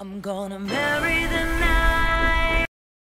I'm gonna marry the night.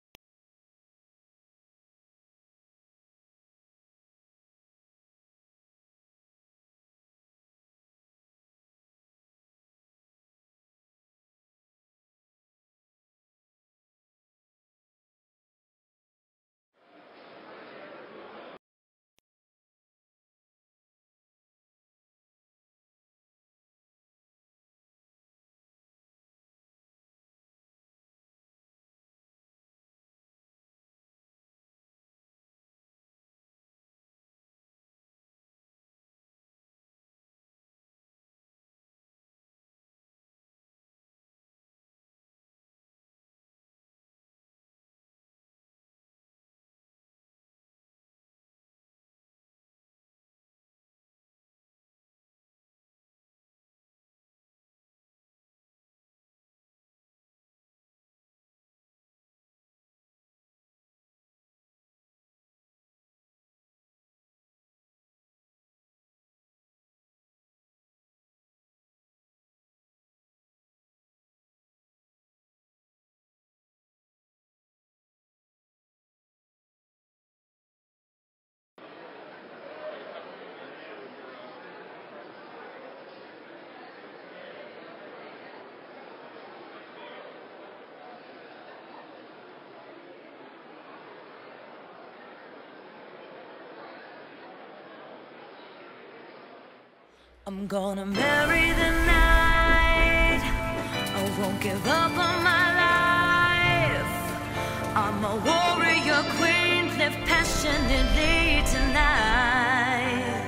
I'm gonna marry the night. I won't give up on my life. I'm a warrior queen, live passionately tonight.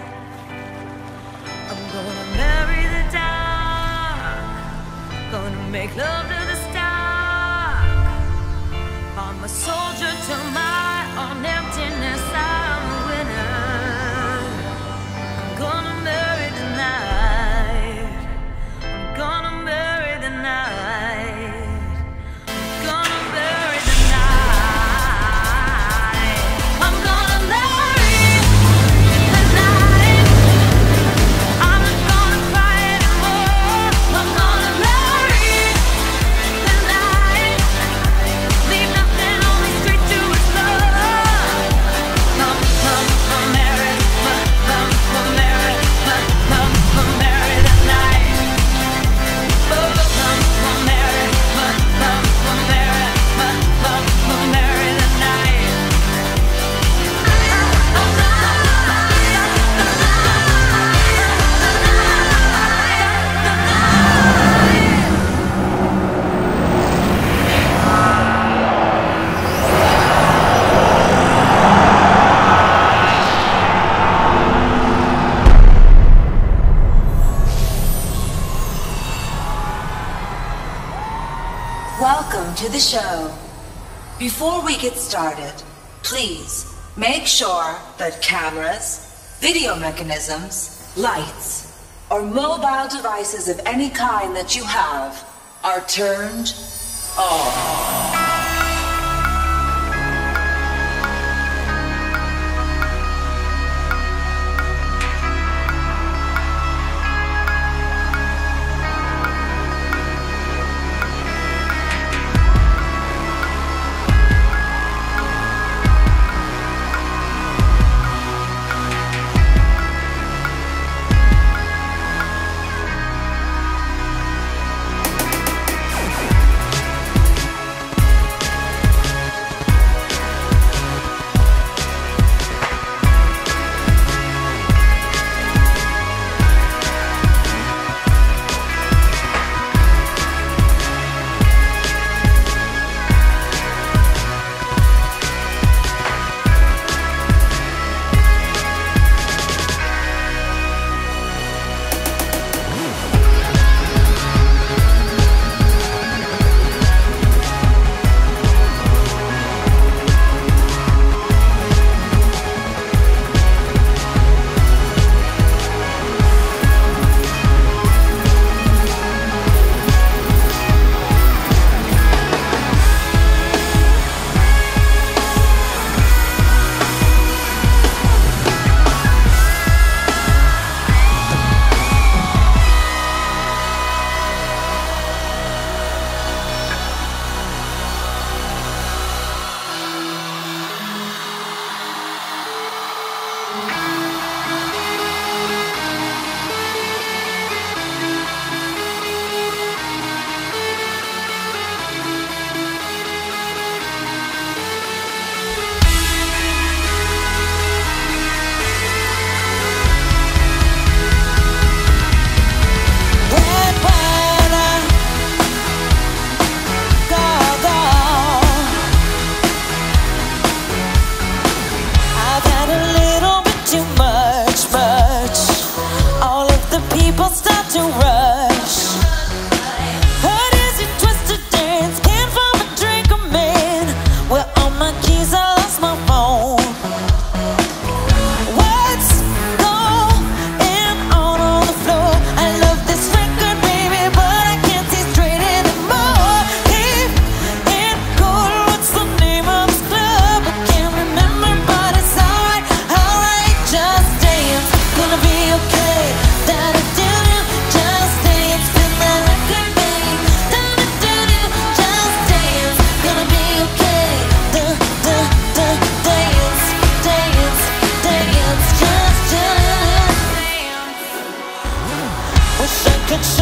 I'm gonna marry the dark, gonna make love to the stark. I'm a soldier to my own emptiness, I'm a winner. I'm gonna marry the night. I'm gonna marry the night. I'm gonna marry the night. I'm gonna marry the night. I'm not gonna cry anymore. I'm gonna marry the night. Leave nothing, only straight to his love. Marry, marry, marry the night. Marry, marry the night. Welcome to the show. Before we get started, please make sure that cameras, video mechanisms, lights, or mobile devices of any kind that you have are turned off.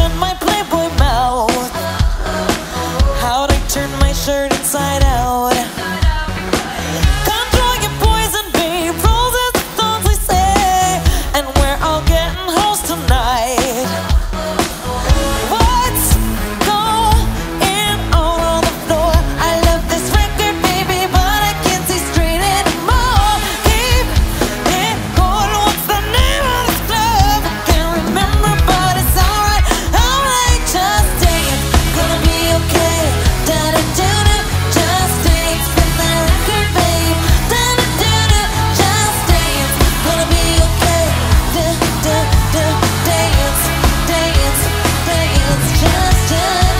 shut my Playboy mouth. How'd I turn my shirt inside out? Control your poison, babe. Rolls as the thoughts we say, and we're all getting hoes tonight. What's going on the floor? I love this record, baby, but I can't see straight anymore. Keep it going. What's the name of this club? I can't remember, but it's alright. Alright, just dance. Gonna be okay. Da-da-da-da, just dance. Spin that record, babe. Da-da-da-da, just dance. Gonna be okay. Da-da-da, dance, dance, dance. Just.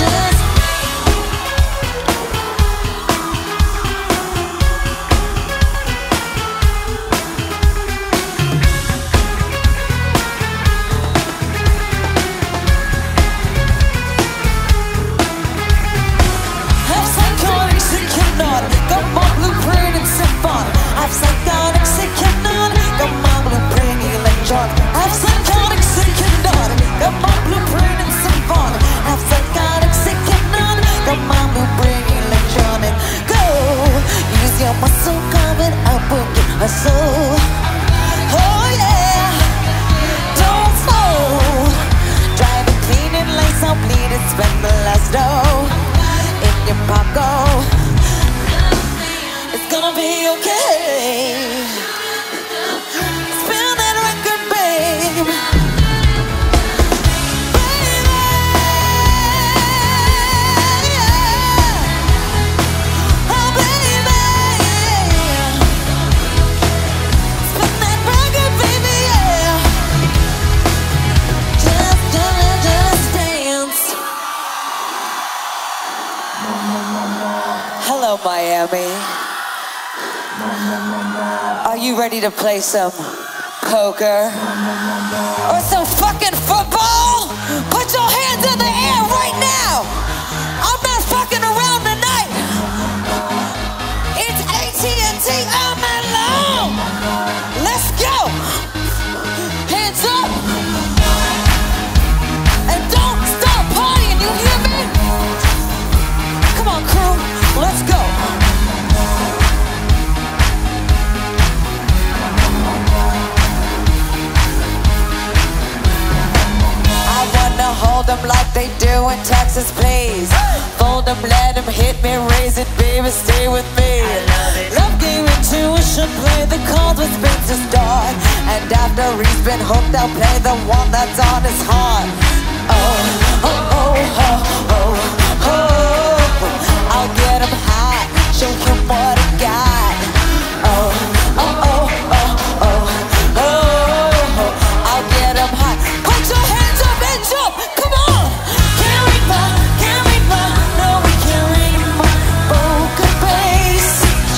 Have psychotic sick and on. Got my blueprint and symphon. Have psychotic sick and on. Got my blueprint electron. Have psychotic sick and on. Got my blueprint and symphon. Have psychotic sick and on. Got my blueprint electronic. Go. Use your muscle, coming up with your hustle. Oh yeah. Don't slow. Driving clean and lights out bleeding. Spend the last dough in your pocket. It's gonna be okay. Spin that record, babe. Baby, oh baby, spin that record, baby, yeah. Just dance. Hello, Miami. Are you ready to play some poker or some fucking football? Put your hands in the air right now. I'm not fucking around tonight. It's AT&T all night long. Let's go. Hands up. And don't stop partying, you hear me? Come on, crew, let's go. I wanna hold them like they do in Texas, please. Fold them, let them hit me, raise it, baby, stay with me. Love game intuition, play the cards with spades to start. And after he's been hooked, I'll play the one that's on his heart. Oh, oh, oh, oh, oh, oh. I'll get him hot, show him what I got. Oh, oh, oh, oh, oh, oh. I'll get him hot. Put your hands up and jump, come on. Can't read my, no, we can't read my poker face.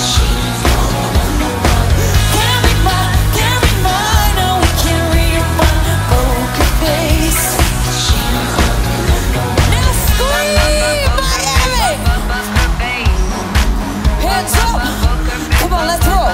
Can't read my, no, we can't read my poker face. Now scream, Miami. Hands up, come on, let's roll.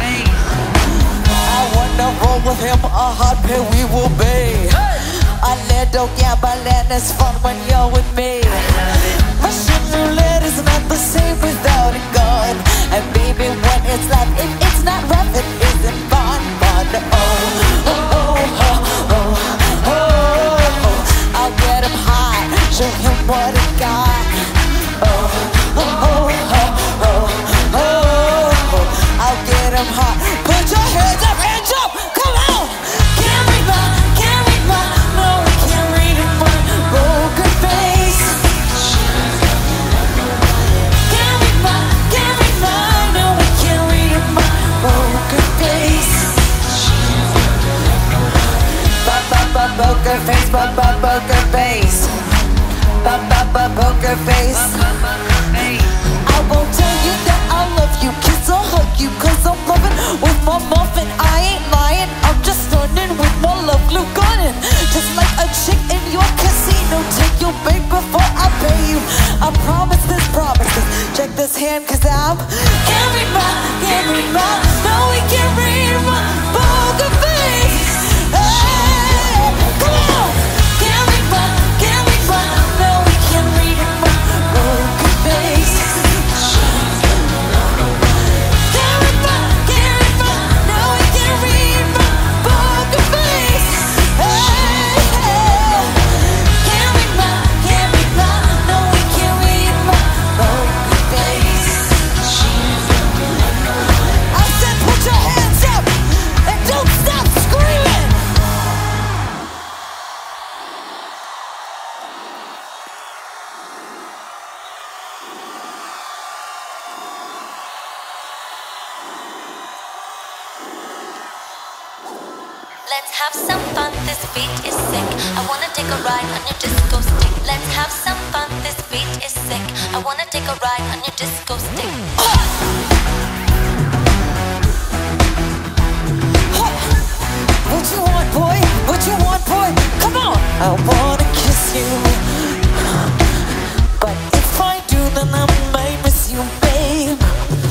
I wanna roll with him, a hot pair we will be. A little gambling is fun when you're with me. Russian roulette is not the same without a gun. And baby, when it's live, if it's not rough, it isn't fun. But oh, oh, oh, oh, oh, oh. I'll get him hot, show him what I got. Oh, oh, oh, oh, oh, oh. I'll get him hot. Put your hands up and jump, come on. Can't read my, no, we can't read my poker face. Can't read my, no, we can't read my poker face. Poker face, poker face. Poker face. I won't tell you that I love you, kiss or hug you, cause I'm loving with my muffin. I ain't lying, I'm just stunning with my love glue gunning. Just like a chick in your casino, take your bait before I pay you. I promise this, check this hand, cause I'm can't read my, no, we can't read my poker face. Hey, come on, can't read my, Let's have some fun, this beat is sick. I wanna take a ride on your disco stick. Let's have some fun, this beat is sick. I wanna take a ride on your disco stick. What you want, boy? What you want, boy? Come on! I wanna kiss you. But if I do, then I might miss you, babe.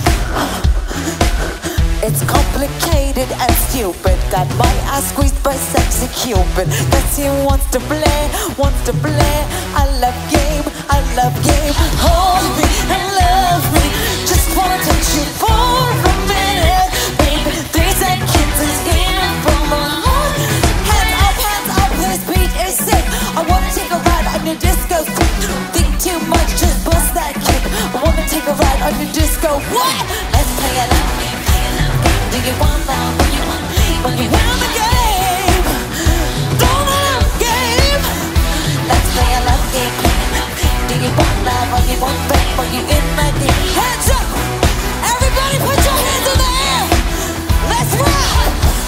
It's complicated and stupid. Got my ass squeezed by sexy Cupid. Cause he wants to play, wants to play. I love game, I love game. Hold me and love me. Just wanna touch you for a minute, baby. 3 seconds is in from my heart. Hands up, this beat is sick. I wanna take a ride on your disco stick. Think too much, just bust that kick. I wanna take a ride on your disco. What? Let's play it out. Do you want love? When you want the game? Don't love game. Let's play a love game. Do you want love or you want fame? Or you in my game? Hands up! Everybody put your hands in the air! Let's rock!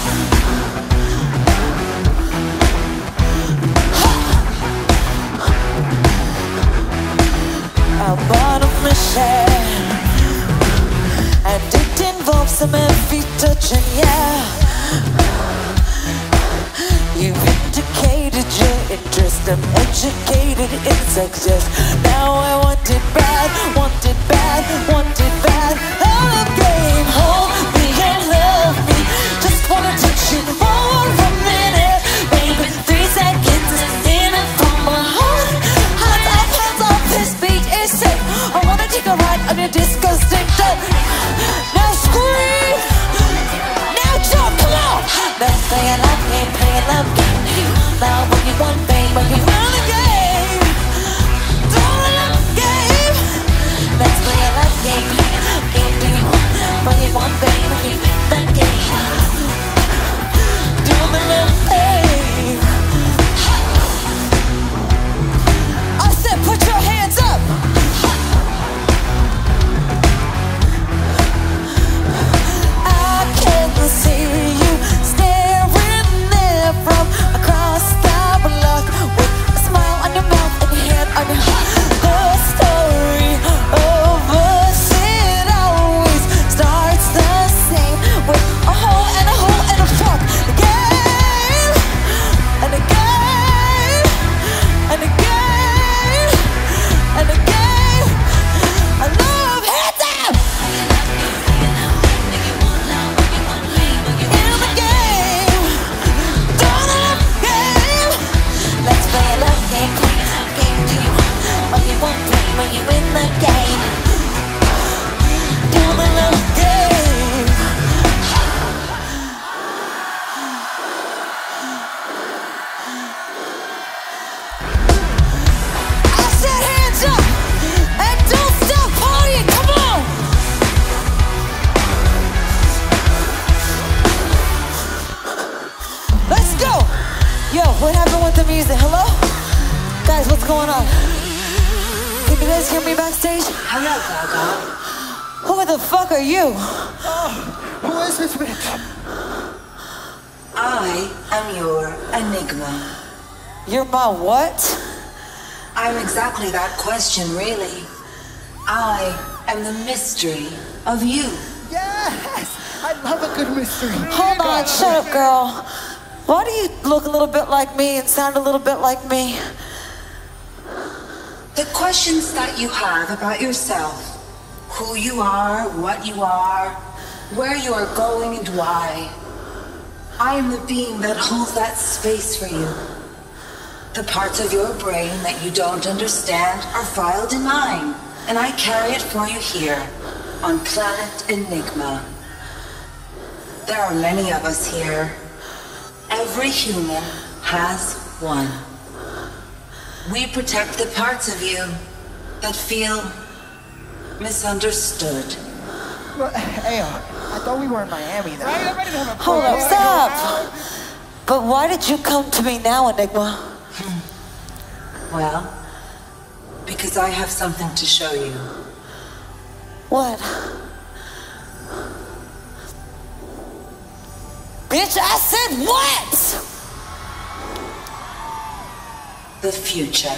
I'm on a mission, and it involves some heavy touching, yeah. You've indicated your interest, I'm educated in sex, yes. Now I want it bad, want it bad, want it bad. Love game, hold me and love me. Just wanna touch you for a minute, baby. 3 seconds is in it from my heart. Hands up, this beat is sick. I wanna take a ride on your disco stick. Now scream, now jump, come on. Let's play a love game, play a love game. Now what you want, babe, what you want the game. Don't love game. Let's play a love game, play a love game. Do you want what you want, babe, what you want the game. Do the love game. I said put your hands up. I can see you staring there from across the block with a smile on your mouth and your hand on your heart. The story of us, it always starts the same, with a hole and a hole and a fuck. Again and again and again and again. I love hands up. In the game, don't love game. Let's play a love game, play a love game. Do you want what you want, play when you in the game? Do the love game. I said hands up and don't stop partying. Come on. Let's go! Yo, what happened with the music? Hello? Guys, what's going on? Can you guys hear me backstage? Hello, Gaga. Who the fuck are you? Who is this bitch? I am your enigma. You're my what? I'm exactly that question, really. I am the mystery of you. Yes! I love a good mystery. Hold on, shut up, girl. Why do you look a little bit like me and sound a little bit like me? The questions that you have about yourself, who you are, what you are, where you are going and why. I am the being that holds that space for you. The parts of your brain that you don't understand are filed in mine, and I carry it for you here on Planet Enigma. There are many of us here. Every human has one. We protect the parts of you that feel misunderstood. Well, hey, I thought we were in Miami though. Right, I'm ready to have a Hold up, stop! But why did you come to me now, Enigma? Well, because I have something to show you. What? Bitch, I said what? the future.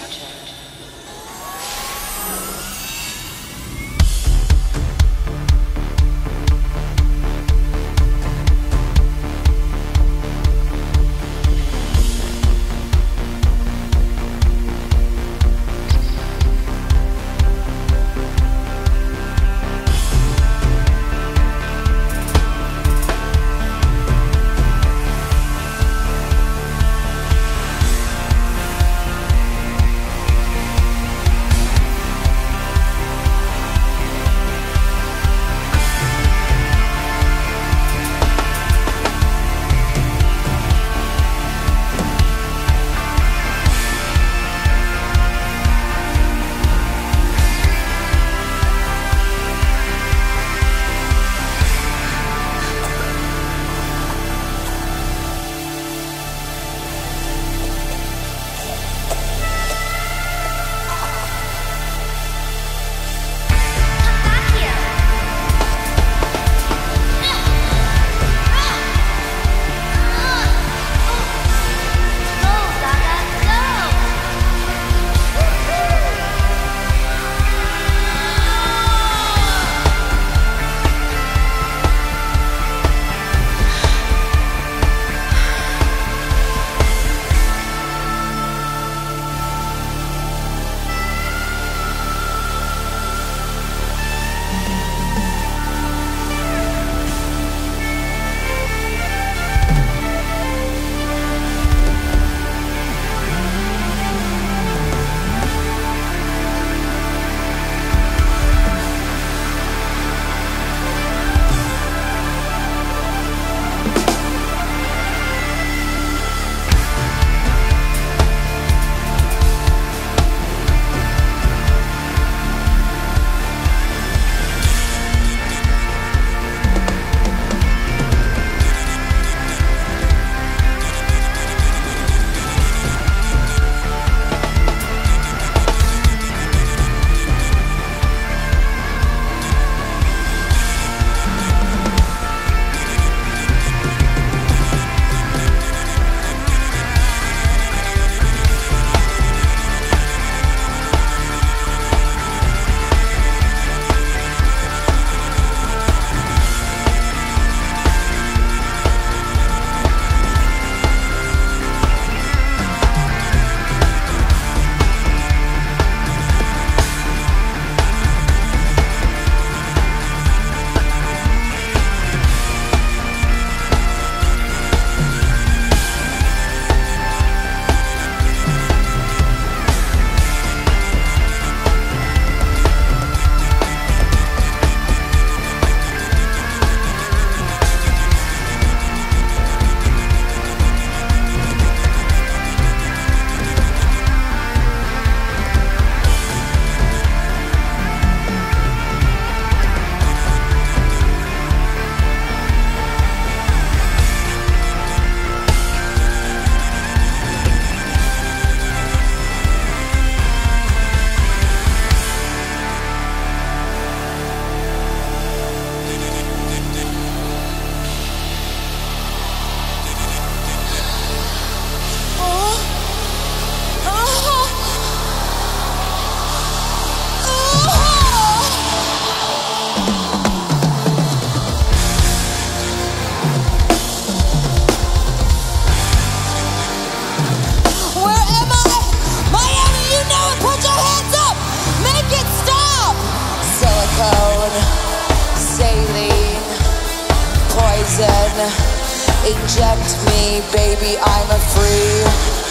Inject me, baby, I'm a free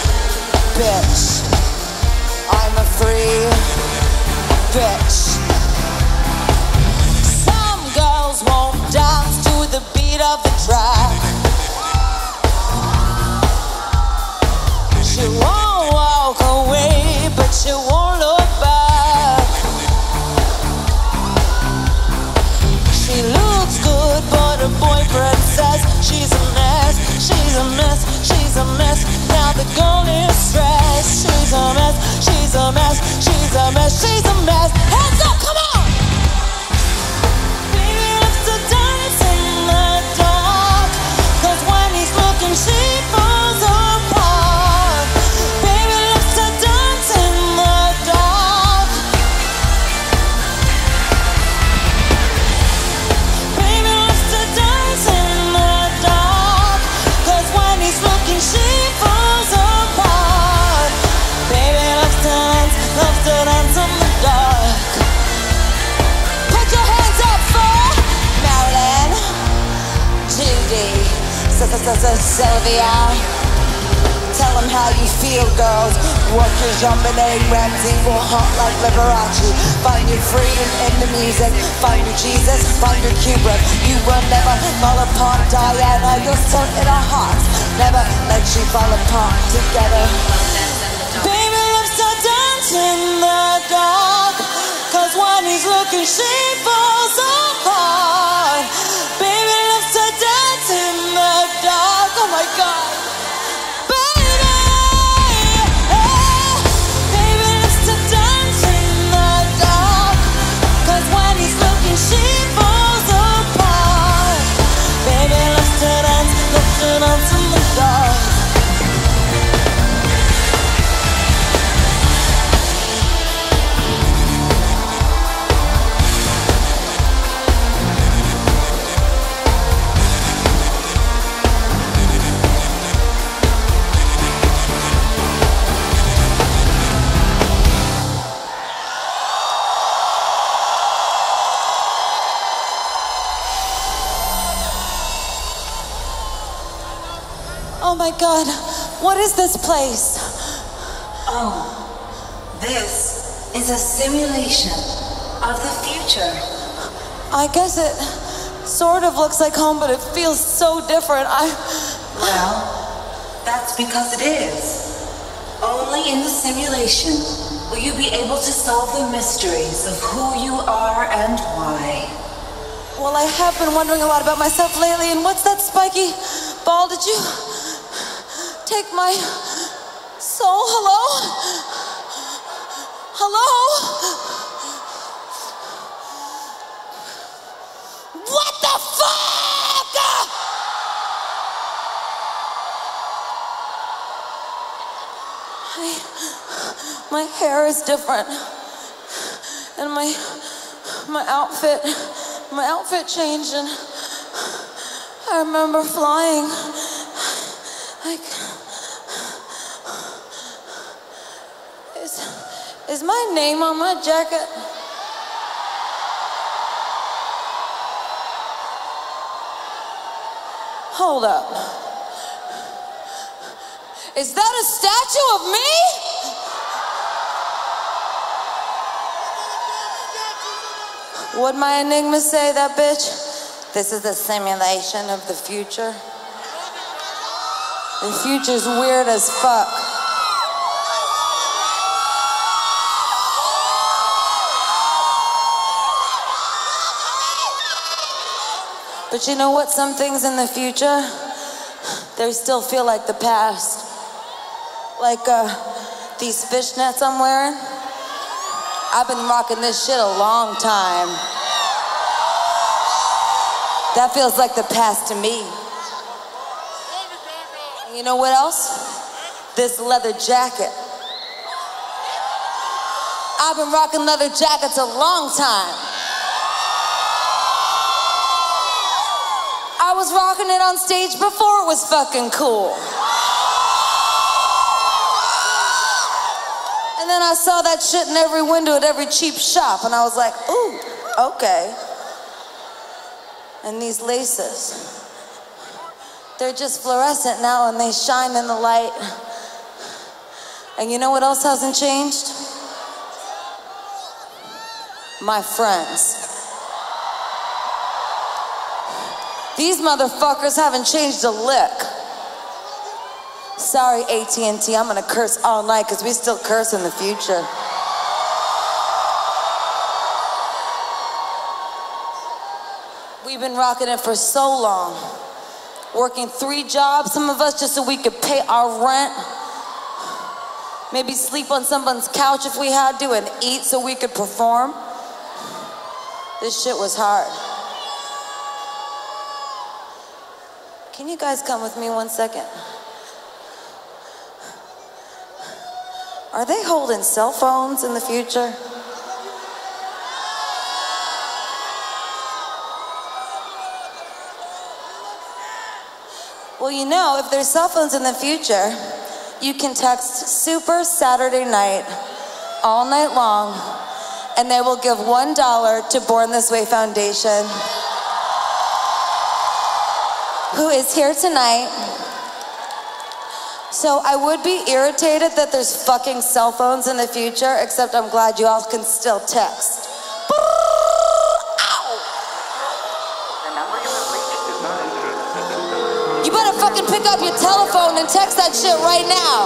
bitch. I'm a free bitch. Some girls won't dance to the beat of the track. She won't walk away, but she won't look back. She looks good, but her boyfriend says she's a mess, she's a mess, she's a mess. Now the girl is stressed. She's a mess, she's a mess, she's a mess, she's a mess. Hands up, come on! Baby loves to dance in the dark, 'cause when he's looking she falls apart. Baby loves to dance This is Sylvia. Tell them how you feel, girls. Work your jumping egg, Ramsey will hot like Liberace. Find your freedom in the music. Find your Jesus, find your Kubrick. You will never fall apart, Diana. You're still in our hearts. Never let you fall apart together. Baby loves to dance in the dark, 'cause when he's looking, she falls apart. Baby loves to dance in the dark. Oh my God. Oh my God, what is this place? Oh, this is a simulation of the future. I guess it sort of looks like home, but it feels so different. Well, that's because it is. Only in the simulation will you be able to solve the mysteries of who you are and why. Well, I have been wondering a lot about myself lately, and what's that spiky ball? Did you take my soul? Hello? Hello? What the fuck? My hair is different, and my outfit changed, and I remember flying. Like, is my name on my jacket? Hold up. Is that a statue of me? What'd my Enigma say, that bitch? This is a simulation of the future. The future's weird as fuck. But you know what? Some things in the future, they still feel like the past. Like these fishnets I'm wearing. I've been rocking this shit a long time. That feels like the past to me. And you know what else? This leather jacket. I've been rocking leather jackets a long time. I was rocking it on stage before it was fucking cool. And then I saw that shit in every window at every cheap shop, and I was like, ooh, okay. And these laces, they're just fluorescent now, and they shine in the light. And you know what else hasn't changed? My friends. These motherfuckers haven't changed a lick. Sorry, AT&T, I'm gonna curse all night because we still curse in the future. We've been rocking it for so long. Working 3 jobs, some of us, just so we could pay our rent. Maybe sleep on someone's couch if we had to, and eat so we could perform. This shit was hard. Can you guys come with me 1 second? Are they holding cell phones in the future? Well, you know, if there's cell phones in the future, you can text Super Saturday Night all night long, and they will give $1 to Born This Way Foundation. who is here tonight. So I would be irritated that there's fucking cell phones in the future, except I'm glad you all can still text. You better fucking pick up your telephone and text that shit right now.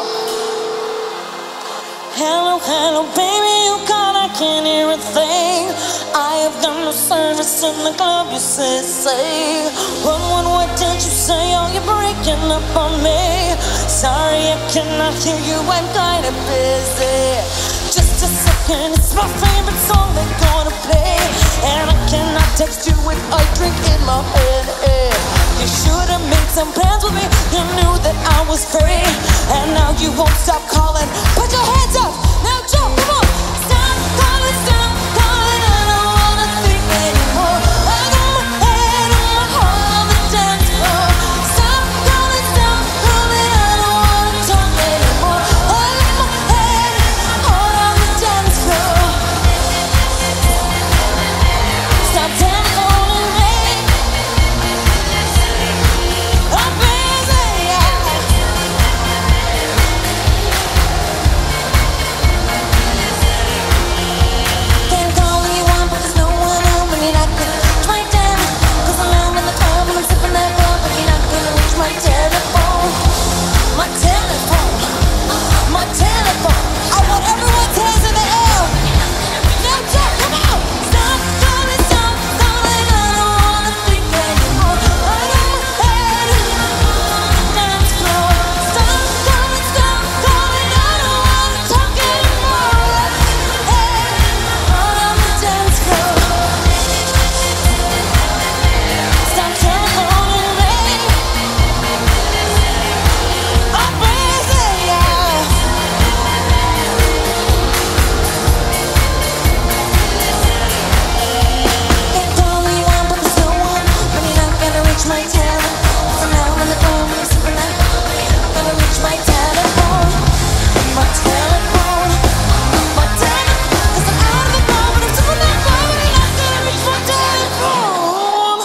Hello, hello, baby, you called, I can't hear a thing. I have done no service in the club, you say. What did you say? Oh, you're breaking up on me. Sorry, I cannot hear you, I'm kinda busy. Just a second, it's my favorite song they're gonna play. And I cannot text you with a drink in my hand. You should have made some plans with me, you knew that I was free. And now you won't stop calling. Put your hands up, now jump, come on. Stop calling, I don't wanna think anymore. I got my head and my heart on the dance floor. Stop calling, I don't wanna talk anymore. I got my head and my heart on the dance floor. Stop telephoning me. I'm busy, Can't call when you want, but there's no one home when you're not gonna reach my telephone. 'Cause I'm out in the club and I'm sipping that rum, but you're not gonna reach my telephone. My telephone, my telephone. I want everyone's hands in the air. Now jump, come on. Stop calling, I don't wanna think anymore. I got my head on the dance floor. Stop calling, I don't wanna talk anymore. Head on the dance floor. Stop telephoning me. I'm busy, Can't call when you want, but there's no one when you're not gonna reach my telephone. 'Cause I'm out in the club and I'm sipping that rum, but you're not gonna reach my telephone. My telephone, my telephone. 'Cause I'm out in the club and I'm sipping that rum, but you're not gonna reach my telephone.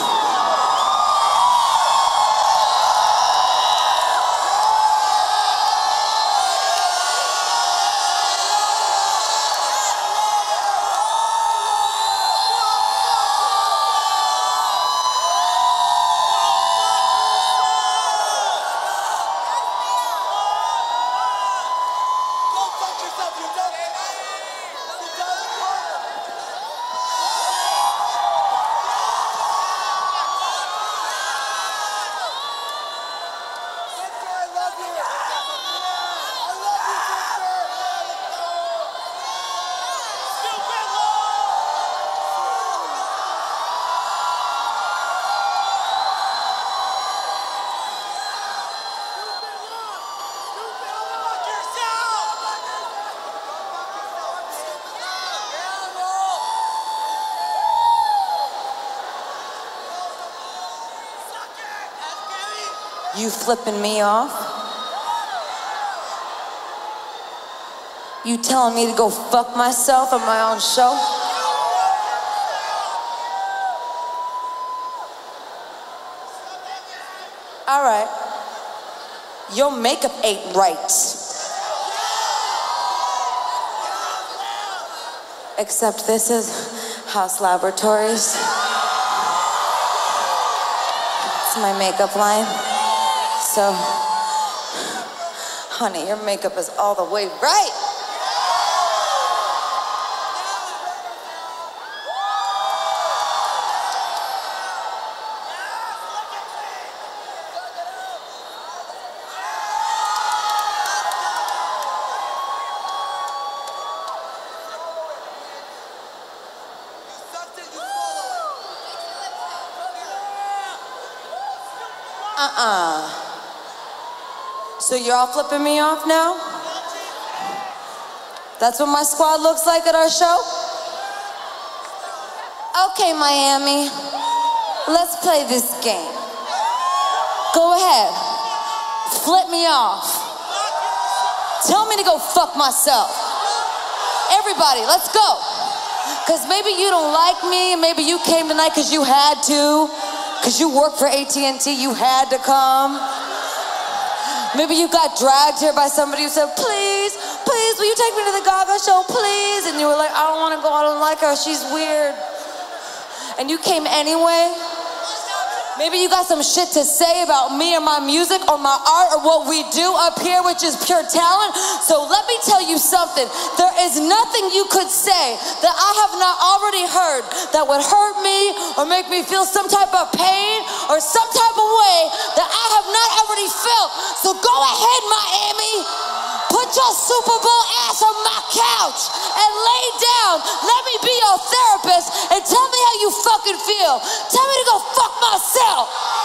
You flipping me off? You telling me to go fuck myself at my own show? All right. Your makeup ain't right. Except this is House Laboratories. It's my makeup line. So, honey, your makeup is all the way right. So you're all flipping me off now? That's what my squad looks like at our show? Okay, Miami, let's play this game. Go ahead, flip me off. Tell me to go fuck myself. Everybody, let's go. Cause maybe you don't like me, and maybe you came tonight cause you had to. Cause you work for AT&T, you had to come. Maybe you got dragged here by somebody who said, please, please, will you take me to the Gaga show, please? And you were like, I don't wanna go, I don't like her, she's weird. And you came anyway. Maybe you got some shit to say about me or my music or my art or what we do up here, which is pure talent. So let me tell you something. There is nothing you could say that I have not already heard that would hurt me or make me feel some type of pain or some type of way that I have not already felt. So go ahead, Miami. Put your Super Bowl ass on my couch and lay down. Let me be your therapist and tell me how you fucking feel. Tell me to go fuck myself.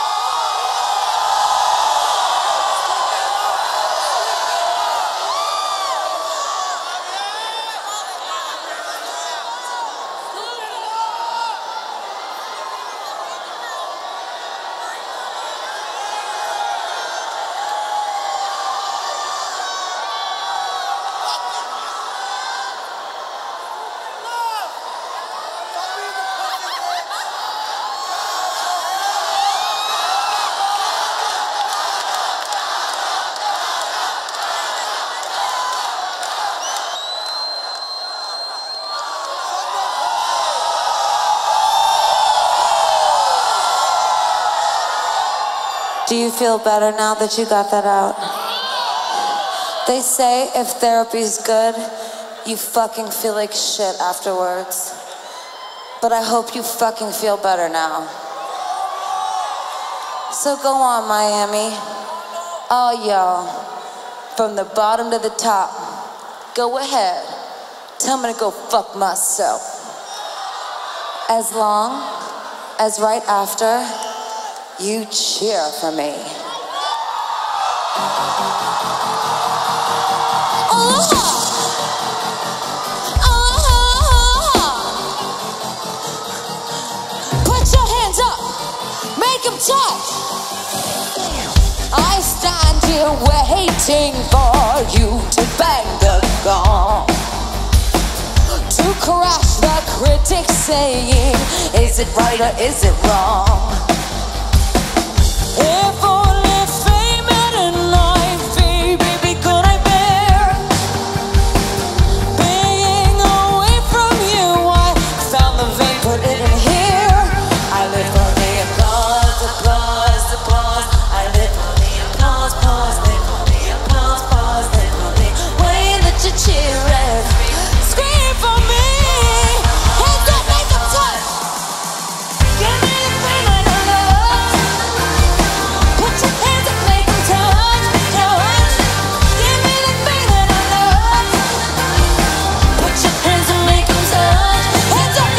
Do you feel better now that you got that out? They say if therapy's good, you fucking feel like shit afterwards. But I hope you fucking feel better now. So go on, Miami. All y'all, from the bottom to the top, go ahead. Tell me to go fuck myself. As long as right after, you cheer for me. Put your hands up, make them touch. I stand here waiting for you to bang the gong, to crash the critics saying, is it right or is it wrong? If only fame had a knife, baby, could I bear being away from you? I found the vein, put it in here. I live for the applause, applause, applause. I live for the applause, pause. Live for the applause, pause. Live for the way that you cheer it. Scream for me. Hands up, make them touch. Give me the thing I love. Put your hands up, make them touch, touch. Give me the thing that I love. Put your hands up, make them touch. Hands up,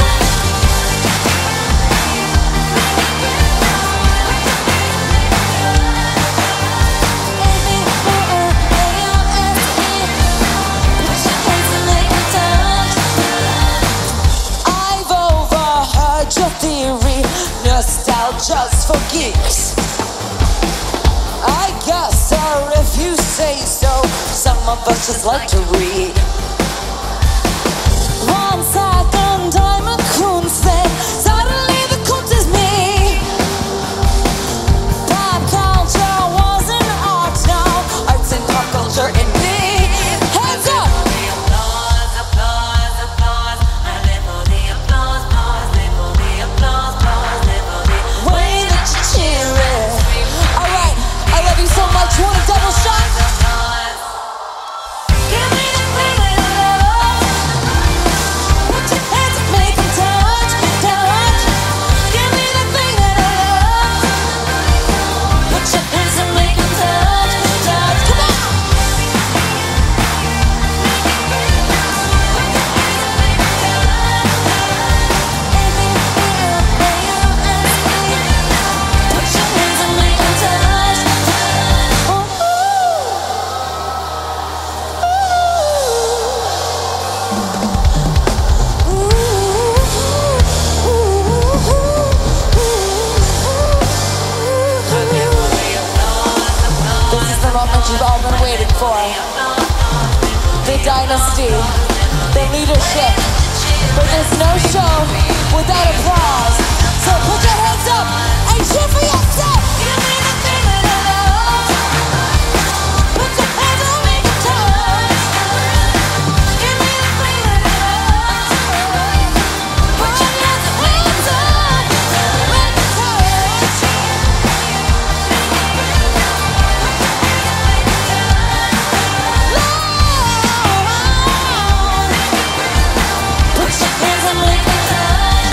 I've overheard your theory, nostalgia's for geeks. I guess, or if you say so, some of us just like to read. 1 second, I'm a Kunstfan, suddenly the Kunst is me. Pop culture wasn't art now, arts and pop culture in me. Hands up! Applause, applause, applause. I live for the applause, pause. Live for the applause, pause. Live for the way that you cheer it. Alright, I love you so much. Want a double shot? Give me the thing that I love. Put your hands up, make them touch, touch. Give me the thing that I love. Put your hands up, make them touch, touch. Come on! Put your hands up, make them touch. This is the moment you've all been waiting for. The dynasty, the leadership. But there's no show without applause. So put your hands up and Cheer for yourself. Give me the feeling of love. Put your hands on me, touch. Give me the feeling of love. Put your hands on me, touch. Put your hands on me, touch.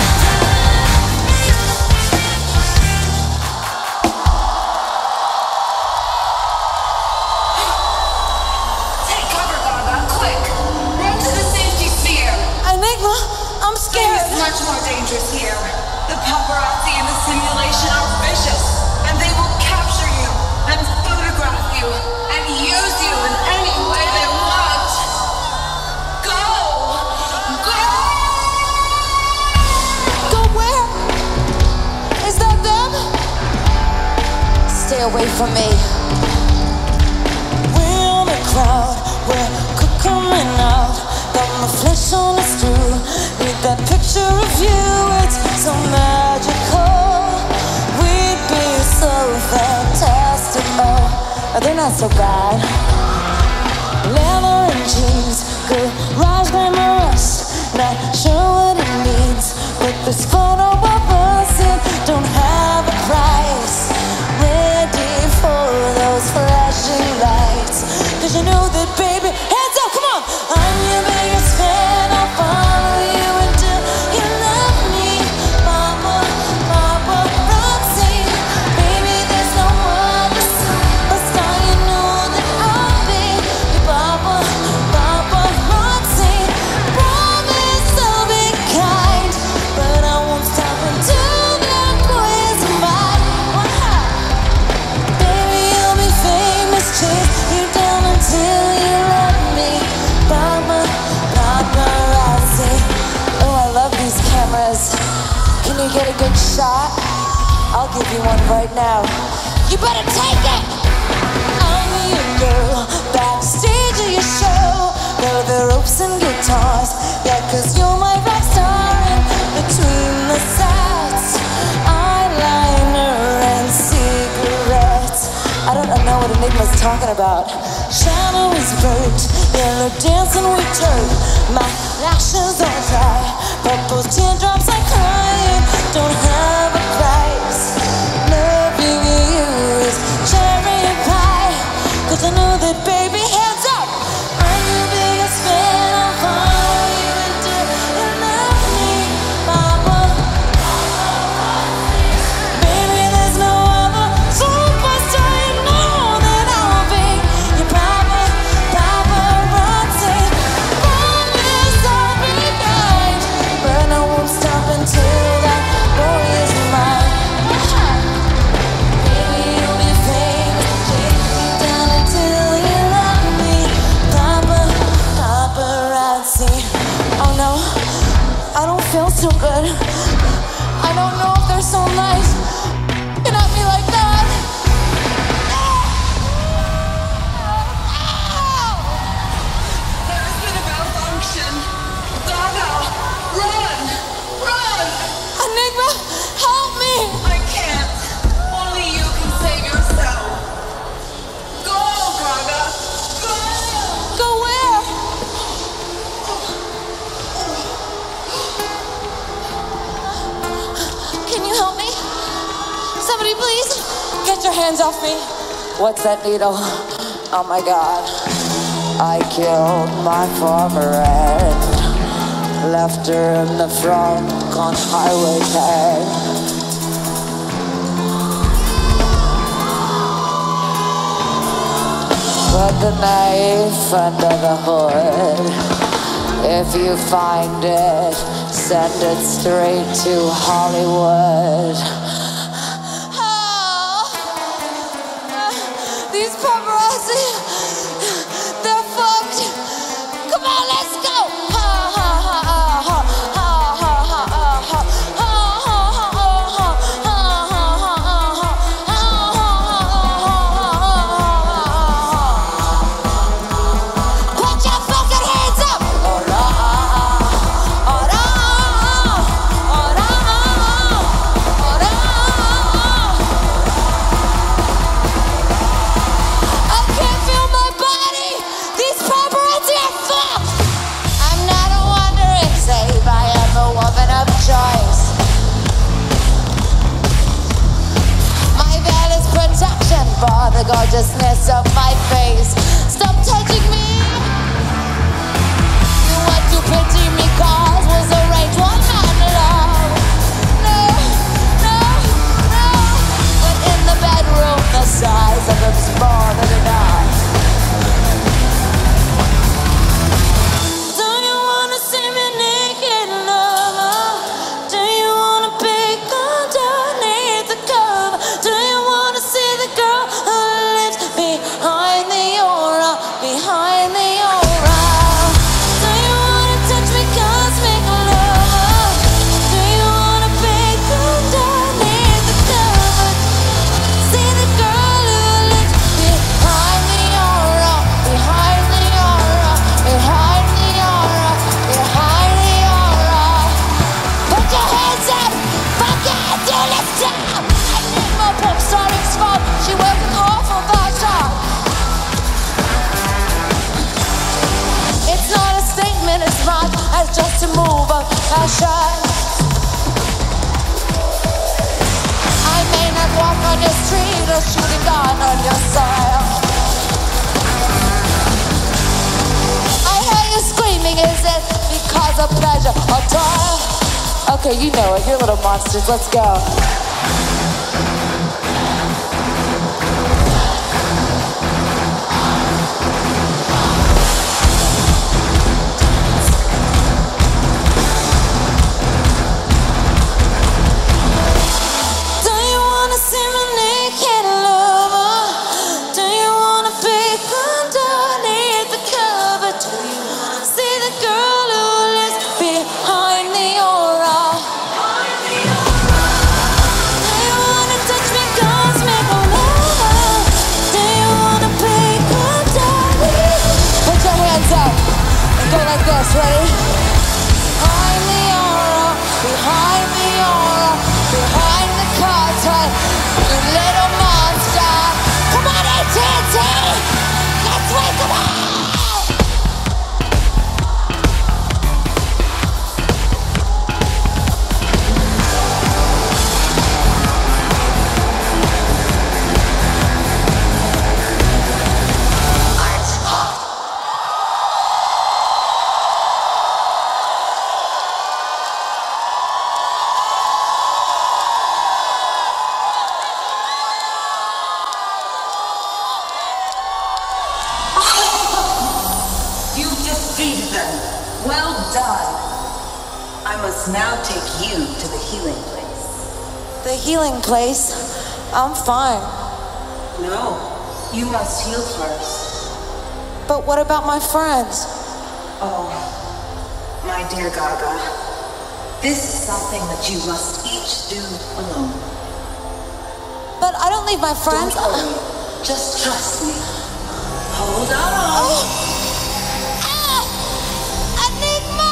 Take cover, Gaga, quick! Run to the safety sphere! Enigma, I'm scared. It's much more dangerous here. The paparazzi in the simulation are vicious, and they will capture you, and photograph you, and use you in any way they want. Go! Go! Go where? Is that them? Stay away from me. We're in the crowd, we're coming out. Got my flesh on the screw. Need that picture of you, it's so magical. We'd be so fantastic. Oh, they're not so bad. Leather and jeans, garage glamorous. Not sure what it means, but this photo of us, it don't have a price. Ready for those flashing lights. Cause you know that, baby, hands up, come on. I'm your biggest fan, I'll follow you until you love me. Mama, paparazzi. Baby, there's no other superstar, you know that I'll be your paparazzi. Promise I'll be kind, but I won't stop until that boy is mine. Baby, you'll be famous, chase you down until you love me. Paparazzi. Oh, I love these cameras. Can you get a good shot? I'll give you one right now. You better take it! I'm your girl, backstage of your show. There are the ropes and guitars. Yeah, cause you're my rock star. And between the sets, eyeliner and cigarettes. I don't know what Enigma's talking about. Shadow is burnt, yellow dancing with dirt. My lashes are dry, purple teardrops I crying. Don't have a price. Loving you is cherry pie. Cause I know that, baby, hands up. I'm your biggest fan, I'll follow you until you love me. Mama, baby, there's no other superstar, you know that I'll be your paparazzi. Promise I'll be kind, but I won't stop until that boy is mine. Baby, you'll be famous, chase you down until you love me. Paparazzi. Oh no, I don't feel so good. I don't know if they're so nice. Looking at me like that. There's been a malfunction. Gaga, run! Run! Enigma, help me! I can't. Only you can save yourself. Go, Gaga! Go! Go where? Can you help me? Somebody please get your hands off me. What's that needle? Oh my god. I killed my former friend. Left her in the front on Highway 10. Put the knife under the hood. If you find it, send it straight to Hollywood. These paparazzi, they're fucked. Come on, let's go. Put your fucking hands up. Oh, face of my face. Stop touching me. You want to pity me cause was arranged one man love. No, no, no. But in the bedroom the size of him's more than enough. Do you wanna see me naked, lover? Do you wanna peek underneath the cover? Do you wanna see the girl who lives behind the aura, behind the aura? Do you wanna touch me, cosmic lover? Do you wanna peek underneath the cover? See the girl who lives behind the aura, behind the aura, behind the aura, behind the aura. Put your hands up, fuck it, do lift up. I need more pop starting spot. She worked off of our shop. It's not a statement as much as just a move of passion. I may not walk on your street or shoot a gun on your soil. I hear you screaming, is it because of pleasure or toil? Okay, you know it, you're little monsters, let's go. Do you wanna see me naked, lover? Do you wanna peek underneath the cover? Do you wanna see the girl who lives behind the aura? Do you wanna touch me, cosmic lover? Do you wanna peek underneath? Put your hands up and go like this, ready? Behind the aura, behind the aura, behind the curtain, you little monster. Come on, AT&T, let's wake 'em up. You defeated them. Well done. I must now take you to the healing place. The healing place, I'm fine. No, you must heal first. But what about my friends? Oh, my dear Gaga, this is something that you must each do alone. But I don't leave my friends. Don't worry. Just trust me. Hold on. Ah! Enigma!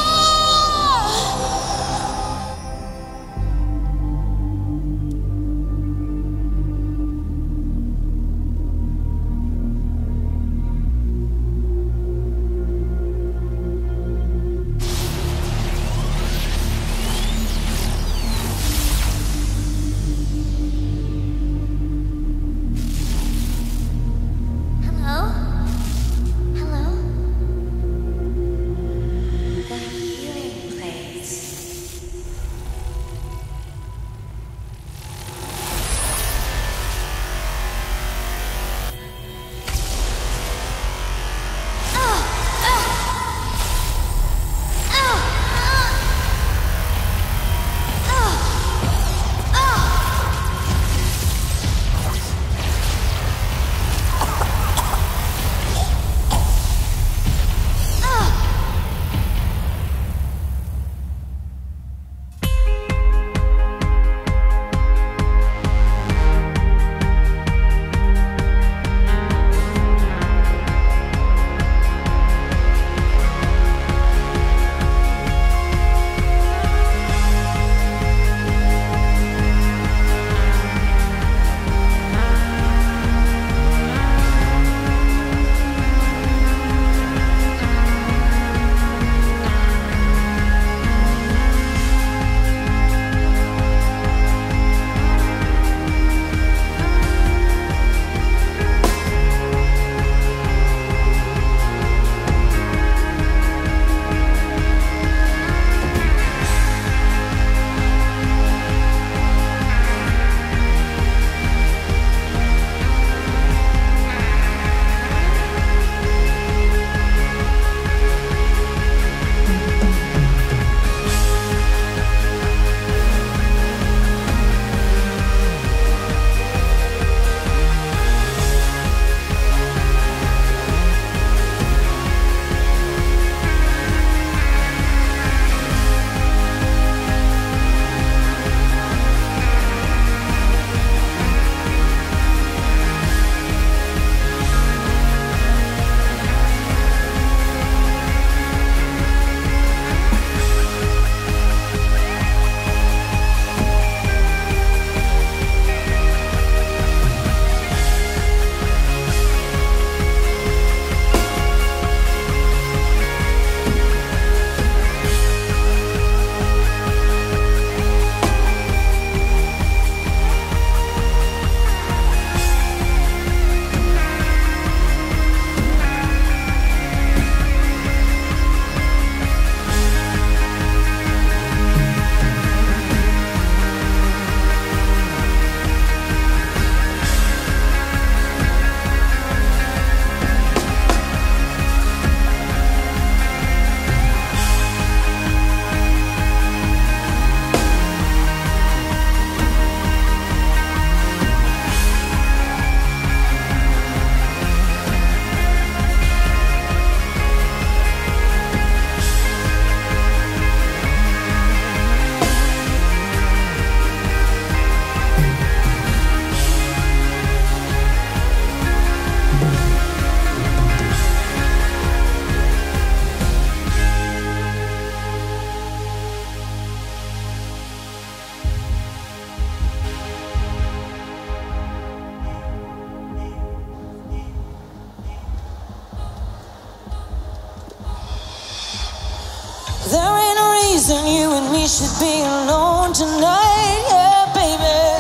reason you and me should be alone tonight, yeah, baby.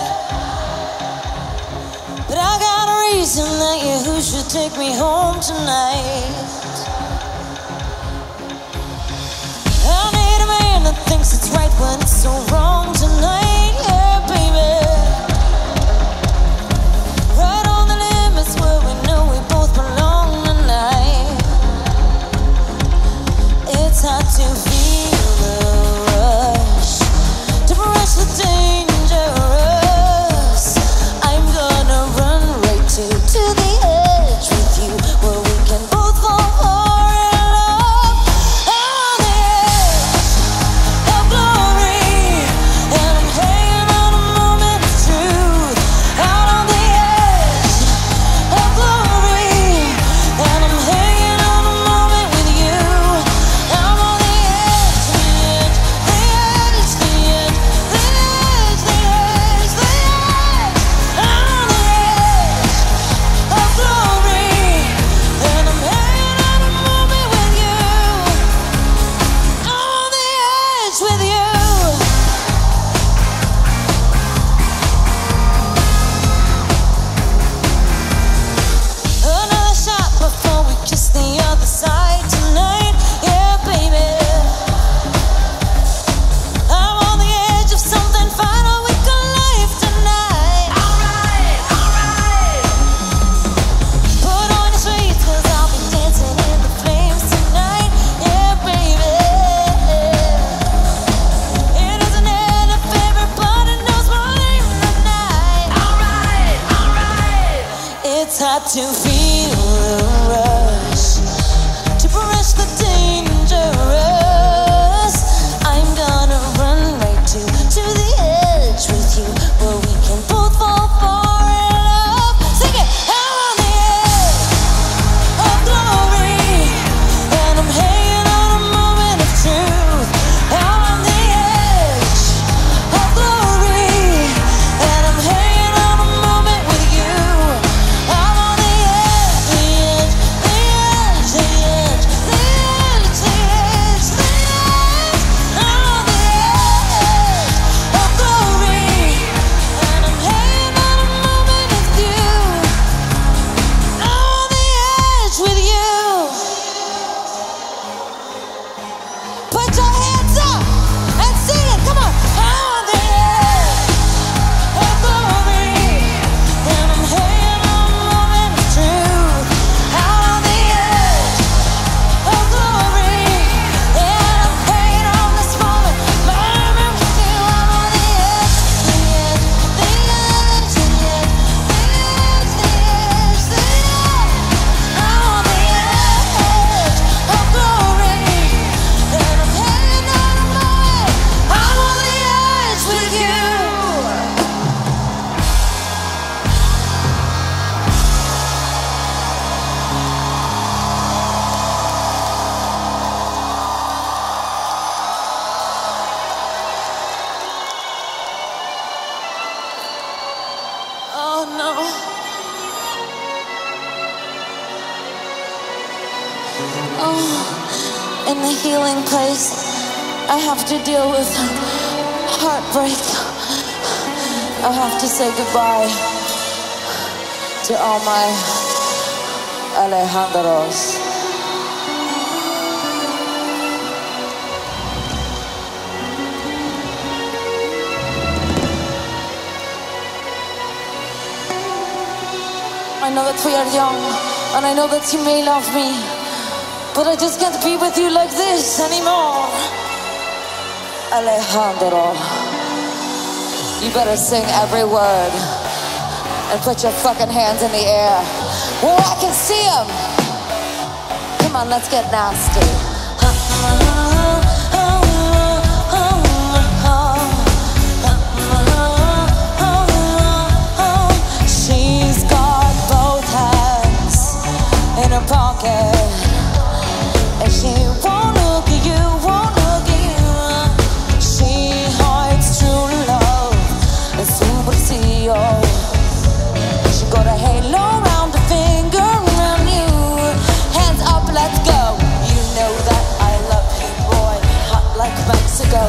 But I got a reason that you should take me home tonight. I need a man that thinks it's right when it's so wrong tonight, yeah, baby. Right on the limits where we know we both belong tonight. It's hard to feel the rush, to brush the dangerous. I'm gonna run right to the edge with you, where we can both fall far in love. On the edge of glory, and I'm hanging on a moment of truth. Out on the edge of glory, and I'm hanging on a moment with you. I'm on the edge, the edge, the edge, the edge, the edge, the edge, the edge. I'm on the edge of glory, and I'm hanging on a moment with you. I'm on the edge with you. Another shot before we kiss the other side tonight, yeah, baby. I'm on the edge of something final, we got life tonight. Alright, alright. Put on your sweets, 'cause I'll be dancing in the flames tonight, yeah, baby. It isn't in a favorite, but it knows my name tonight. Alright, alright. It's hard to feel the rush, to brush the dangerous. I'm gonna run right to the edge with you, where we can both fall far in love. Sing it! I'm on the edge of glory, and I'm hanging on a moment of truth. I'm on the edge of glory, and I'm hanging on a moment with you. I'm on the edge, the edge, the edge, the edge, the edge, the edge, the edge. I'm on the edge of glory, and I'm hanging on a moment with you. I'm on the edge with you. Put your hands up and sing it. Come on. I'm on the edge of glory, and I'm hanging on a moment of truth. Out on the edge of glory, and I'm hanging on this moment. Moment with you. I'm on the edge, the edge, the edge, the edge, the edge, the edge, the edge. I'm on the edge of glory, and I'm hanging on a moment. I'm on the edge with you. Oh no. Oh, in the healing place, I have to deal with heartbreak. I have to say goodbye to all my Alejandros. I know that we are young, and I know that you may love me, but I just can't be with you like this anymore. Alejandro, you better sing every word and put your fucking hands in the air where I can see them. Come on, let's get nasty. She's got both hands in her pocket, and she won't look at you, won't look at you. She hides true love and superstition. She got a halo around her finger, around you. Hands up, let's go. You know that I love you, boy, hot like Mexico.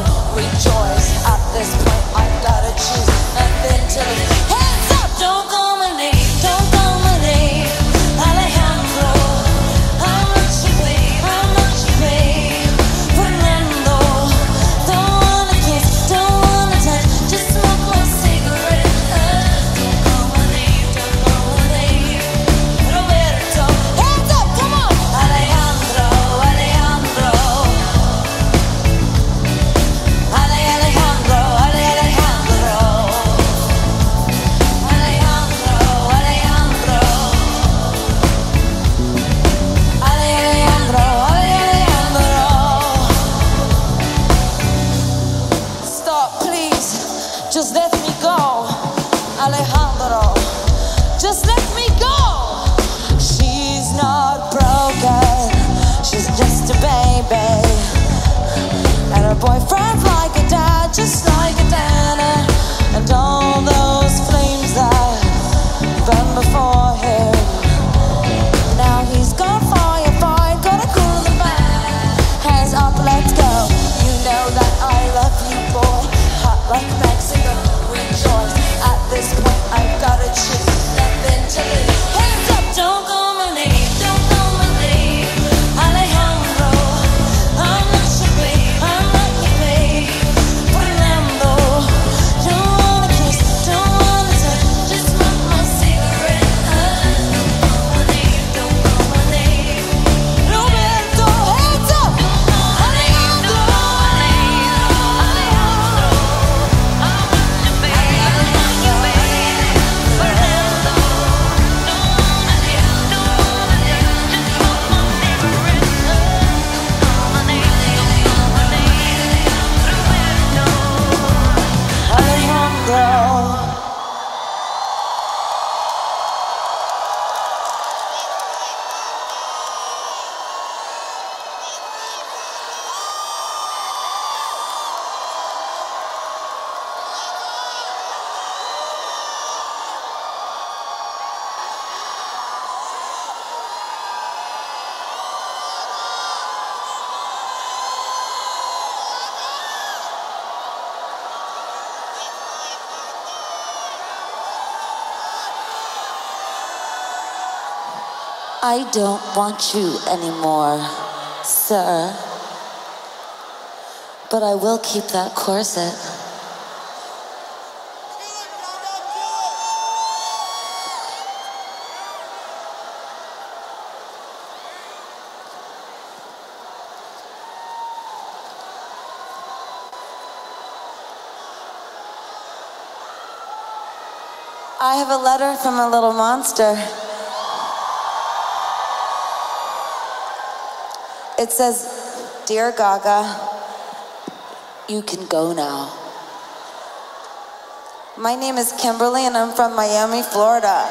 boyfriend's like a dad, just like a Dana. And all those flames that burned before him. Now he's gonna firefight, gonna cool the fire. Hands up, let's go. You know that I love you, boy. Hot like Mexico, rejoice. At this point, I've gotta choose nothing to lose. Hands up, don't go my name, don't go my name. Alejandro, I'm not your babe, I'm not your babe. Fernando, don't wanna kiss, don't wanna touch, just smoke my cigarette. Don't go my name, don't go my name. Roberto, hands up! Alejandro, Alejandro. I don't want you anymore, sir. But I will keep that corset. I have a letter from a little monster. It says, "Dear Gaga, you can go now." My name is Kimberly and I'm from Miami, Florida.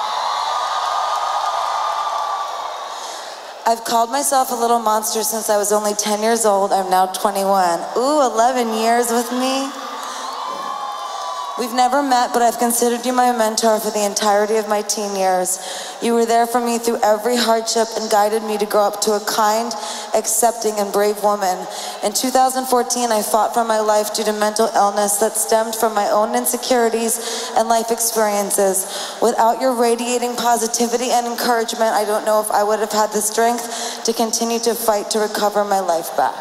I've called myself a little monster since I was only 10 years old. I'm now 21. Ooh, 11 years with me. We've never met, but I've considered you my mentor for the entirety of my teen years. You were there for me through every hardship and guided me to grow up to a kind, accepting, and brave woman. In 2014, I fought for my life due to mental illness that stemmed from my own insecurities and life experiences. Without your radiating positivity and encouragement, I don't know if I would have had the strength to continue to fight to recover my life back.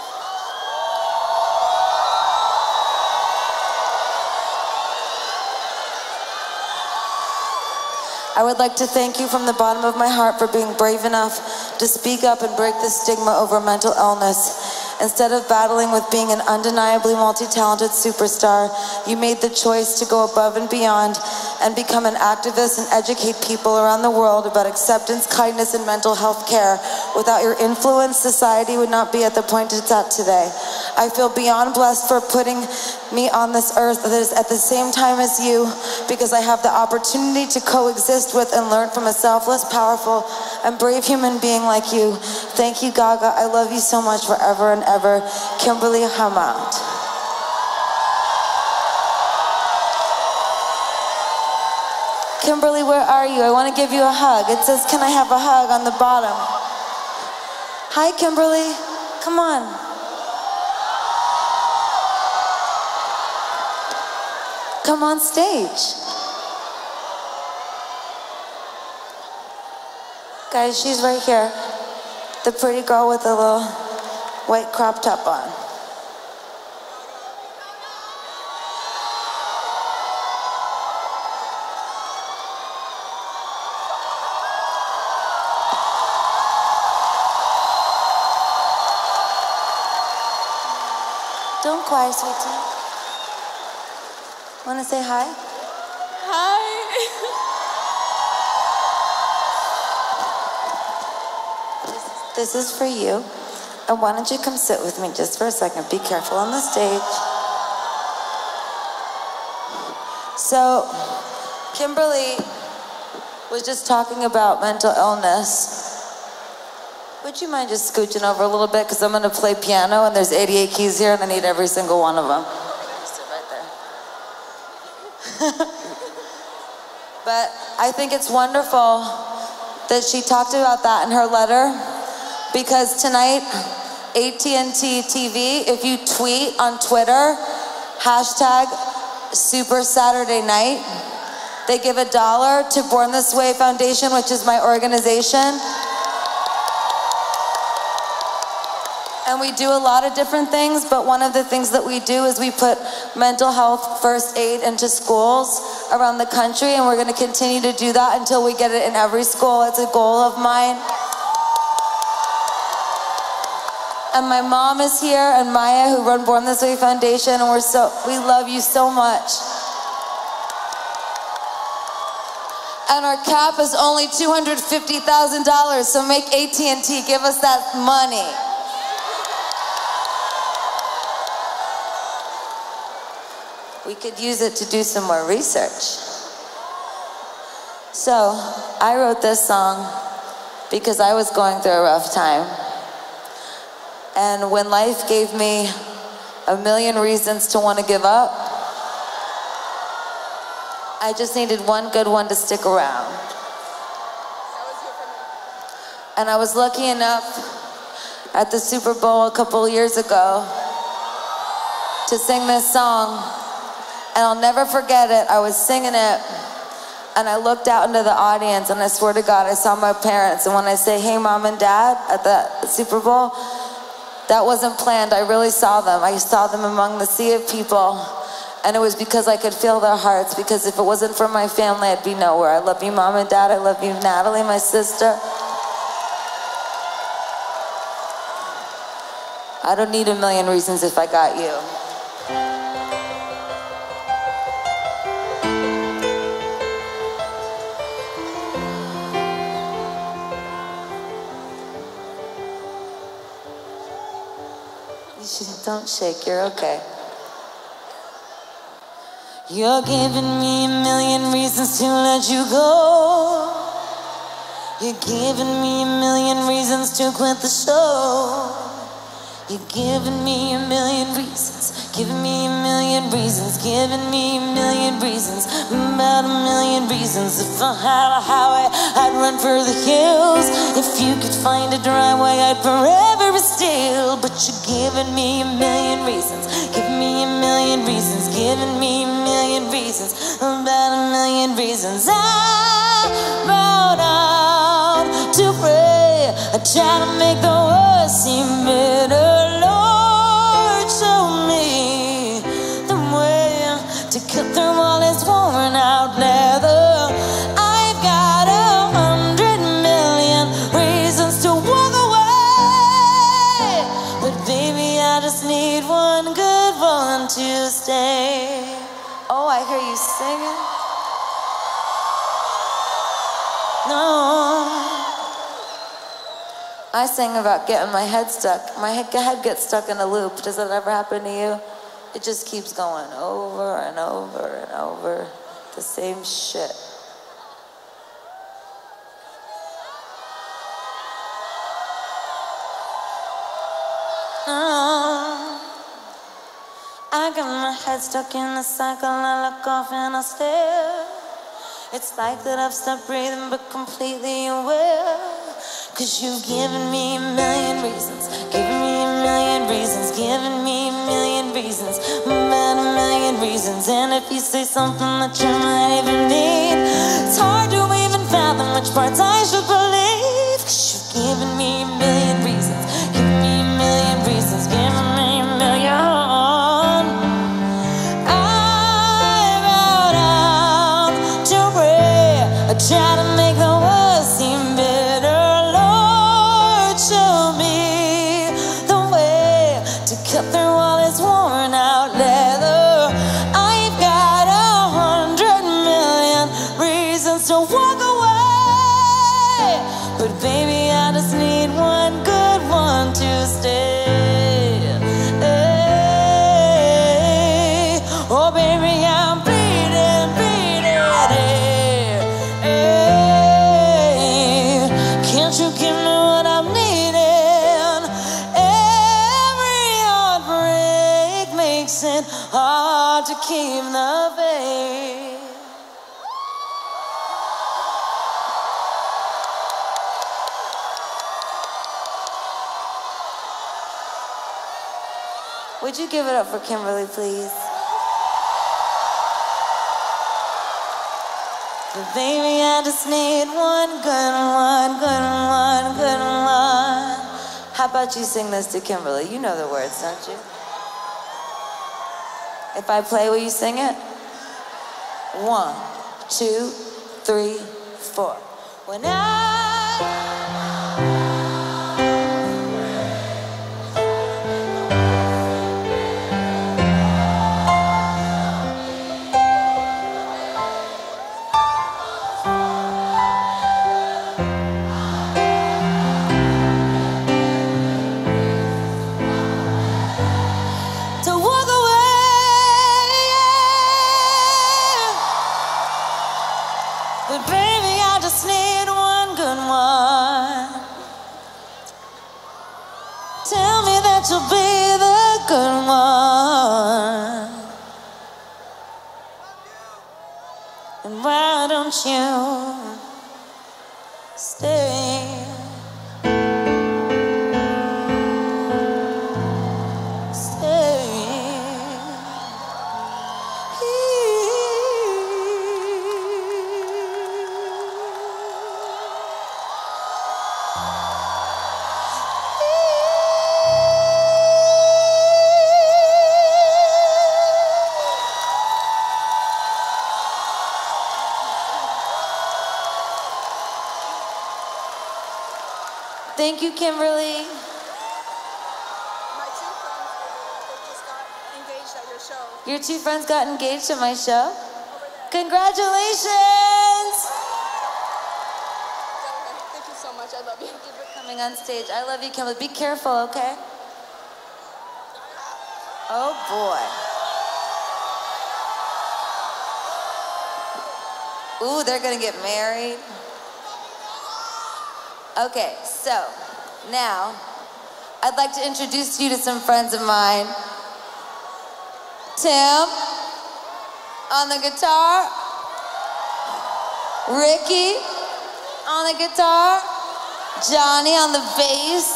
I would like to thank you from the bottom of my heart for being brave enough to speak up and break the stigma over mental illness. Instead of battling with being an undeniably multi-talented superstar, you made the choice to go above and beyond and become an activist and educate people around the world about acceptance, kindness, and mental health care. Without your influence, society would not be at the point it's at today. I feel beyond blessed for putting me on this earth that is at the same time as you, because I have the opportunity to coexist with and learn from a selfless, powerful, and brave human being like you. Thank you, Gaga. I love you so much forever and ever. Kimberly Hamad. Kimberly, where are you? I want to give you a hug. It says, "Can I have a hug?" on the bottom. Hi, Kimberly. Come on. Come on stage. Guys, she's right here. The pretty girl with the little white crop top on. Don't cry, sweetie. Wanna say hi? Hi. This is for you. And why don't you come sit with me just for a second? Be careful on the stage. So, Kimberly was just talking about mental illness. Would you mind just scooching over a little bit? Because I'm going to play piano, and there's 88 keys here, and I need every single one of them. Sit right there. But I think it's wonderful that she talked about that in her letter, because tonight, AT&T TV, if you tweet on Twitter, hashtag Super Saturday Night, they give $1 to Born This Way Foundation, which is my organization. And we do a lot of different things, but one of the things that we do is we put mental health first aid into schools around the country, and we're going to continue to do that until we get it in every school. It's a goal of mine. And my mom is here, and Maya, who run Born This Way Foundation, and we love you so much. And our cap is only $250,000, so make AT&T give us that money. We could use it to do some more research. So, I wrote this song because I was going through a rough time. And when life gave me a million reasons to want to give up, I just needed one good one to stick around. And I was lucky enough at the Super Bowl a couple years ago to sing this song. And I'll never forget it. I was singing it, and I looked out into the audience, and I swear to God, I saw my parents. And when I say, hey, Mom and Dad, at the Super Bowl, that wasn't planned. I really saw them. I saw them among the sea of people, and it was because I could feel their hearts, because if it wasn't for my family, I'd be nowhere. I love you, Mom and Dad. I love you, Natalie, my sister. I don't need a million reasons if I got you. Don't shake, you're okay. You're giving me a million reasons to let you go. You're giving me a million reasons to quit the show. You're giving me a million reasons, giving me a million reasons, giving me a million reasons, about a million reasons. If I had a highway, I'd run for the hills. If you could find a driveway, I'd forever be still. But you're giving me a million reasons, giving me a million reasons, giving me a million reasons, about a million reasons. I bowed down to pray, I try to make the world seem better. Lord, show me the way to cut through all this worn out leather. I've got 100 million reasons to walk away, but baby, I just need one good one to stay. Oh, I hear you singing. No. I sang about getting my head stuck. My head gets stuck in a loop. Does that ever happen to you? It just keeps going over and over and over. The same shit. I got my head stuck in a cycle. I look off and I stare. It's like that I've stopped breathing but completely aware. Cause you've given me a million reasons, giving me a million reasons, giving me a million reasons, about a million reasons. And if you say something that you might even need, it's hard to even fathom which parts I should believe. Cause you've given me a million reasons, giving me a million reasons, giving me a million. I bow down to pray, I try to make the world seem better. Show me the way to cut through all this worn out leather. I've got 100 million reasons to walk away, keep the faith. Would you give it up for Kimberly, please? But baby, I just need one good one, good one, good one. How about you sing this to Kimberly? You know the words, don't you? If I play, will you sing it? 1, 2, 3, 4. When to walk away, but baby, I just need one good one. Tell me that you'll be the good one. And why don't you stay? Thank you, Kimberly. My two friends, they just got engaged at your show. Your two friends got engaged at my show? Over there. Congratulations! Thank you so much. I love you. Thank you for coming on stage. I love you, Kimberly. Be careful, okay? Oh, boy. Ooh, they're gonna get married. Okay, so now I'd like to introduce you to some friends of mine. Tim on the guitar, Ricky on the guitar, Johnny on the bass.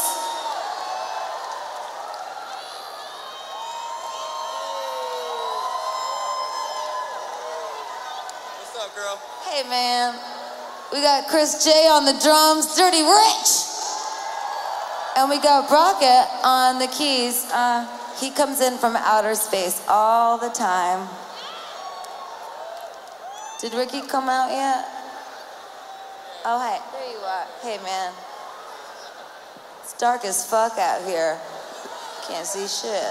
What's up, girl? Hey, man. We got Chris J on the drums, Dirty Rich. And we got Brockett on the keys. He comes in from outer space all the time. Did Ricky come out yet? Oh, hey, there you are. Hey, man. It's dark as fuck out here. Can't see shit.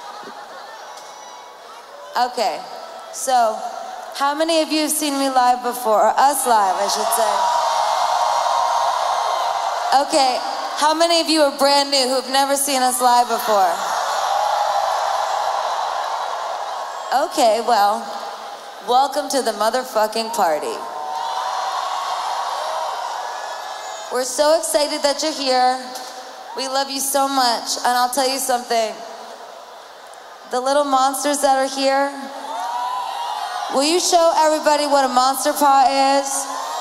Okay, so how many of you have seen me live before? Or us live, I should say. Okay, how many of you are brand new who have never seen us live before? Okay, well, welcome to the motherfucking party. We're so excited that you're here. We love you so much, and I'll tell you something. The little monsters that are here, will you show everybody what a monster paw is?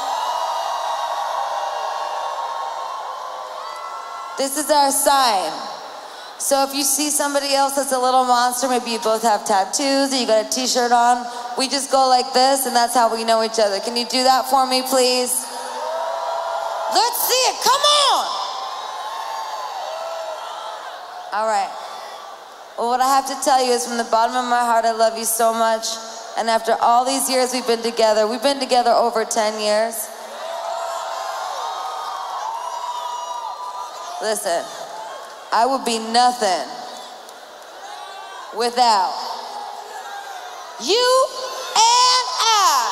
This is our sign. So if you see somebody else that's a little monster, maybe you both have tattoos or you got a t-shirt on, we just go like this and that's how we know each other. Can you do that for me, please? Let's see it, come on! All right. Well, what I have to tell you is from the bottom of my heart, I love you so much. And after all these years we've been together over 10 years. Listen, I would be nothing without you and I.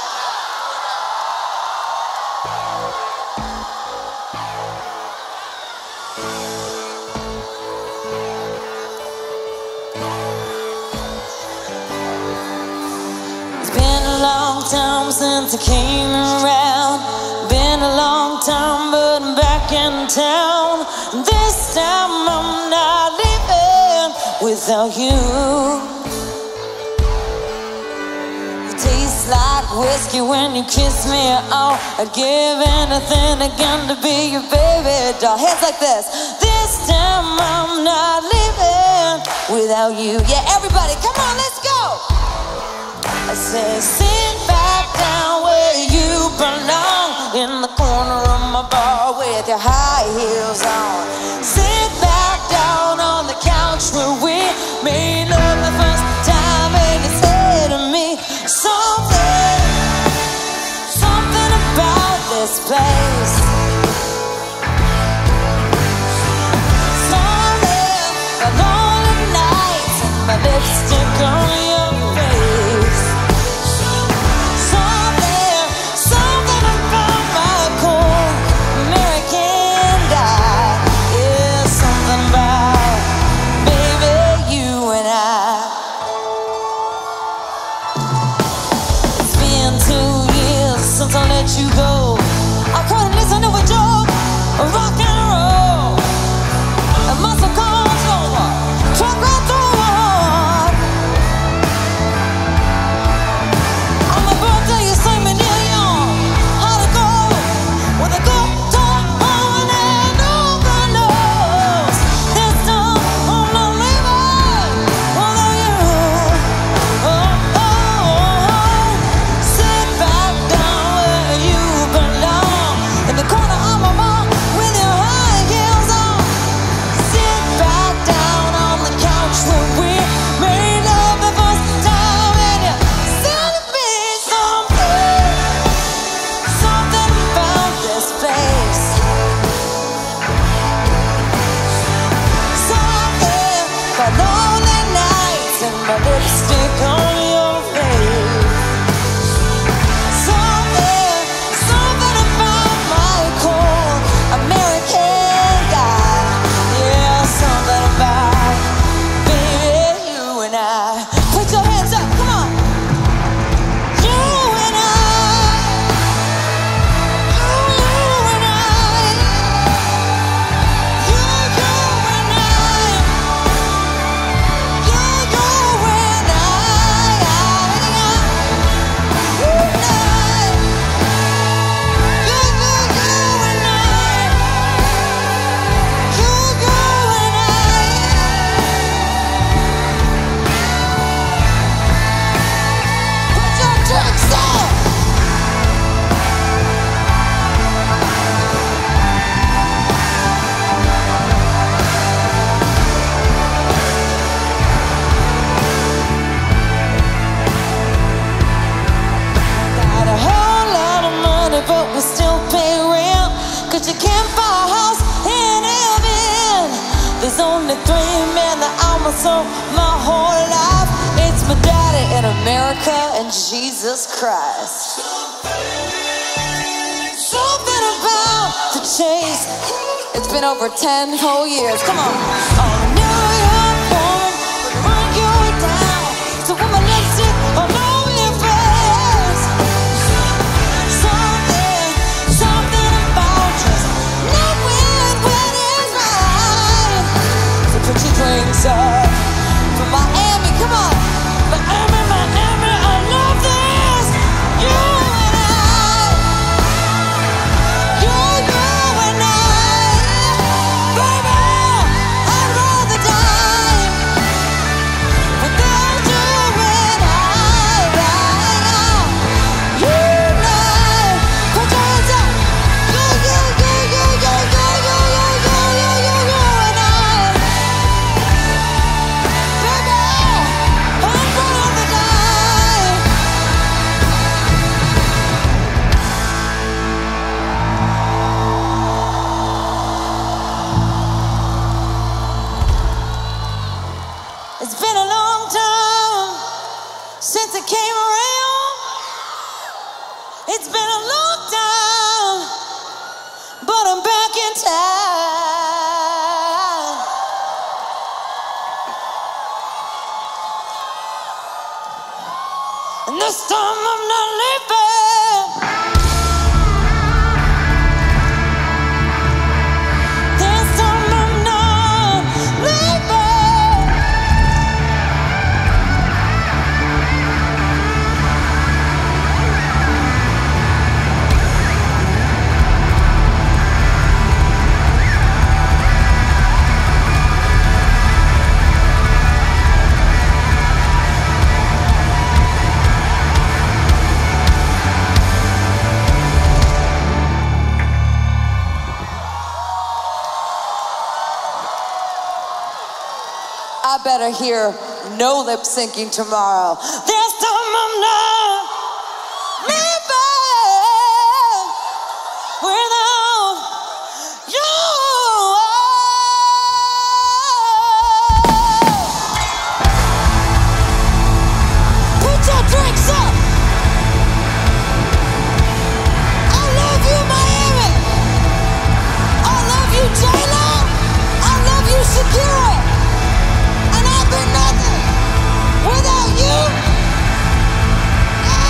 It's been a long time since I came around. Been a long time, but I'm back in town. This time I'm not leaving without you. tastes like whiskey when you kiss me. Oh, I'd give anything again to be your baby doll. Hands like this. This time I'm not leaving without you. Yeah, everybody, come on, let's go. I say, sit back down where you belong, in the corner of my bar with your high heels on. Sit back down on the couch where we made love the first time, and you say to me something, something about this place. Something, the lonely nights and my lipstick on your face. Something about my cold American guy. Yeah, something about, baby, you and I. It's been 2 years since I let you go. I couldn't listen to a joke, rock and roll. A muscle comes over, truck right through my heart. On my birthday, you sang me Neil Young. How to go with a good talk on and over knows. This time I'm not leaving without you. Oh, oh, oh. Sit back down where you belong, in the corner of my mom with your high heels on. Sit back down on the couch where we made love the first time, and you said to me something, something about this place. Something about lonely nights and my lipstick on your face. Something, something about my cold American guy. Yeah, something about, baby, you and I. Put your hands up, come on. You and I. You and I. You and I. You and put your drinks up. Got a whole lot of money, but we still pay rent. 'Cause you can't buy a house in heaven. There's only 3 men that I'ma serve my whole life. It's my daddy in America and Jesus Christ. Something about the chase. It's been over 10 whole years. Come on. Oh, New York woman would run you down. So when my lipstick all over your face. Something, something about just knowing when it's right. So put your drinks up from Miami. Come on. Miami, Miami, I love this. You and I. You and I. Baby, I'd rather die without you and I. You and I. Put your hands up. You and I. Baby, I'd rather die. It's been a long time since it came around. It's been a long time, but I'm back in town. And this time I'm not leaving. This time I'm not leaving. I better hear no lip syncing tomorrow. This time I'm not leaving without you. Put your drinks up. I love you, Miami. I love you, J-Lo. I love you, Shakira. And I've been nothing without you.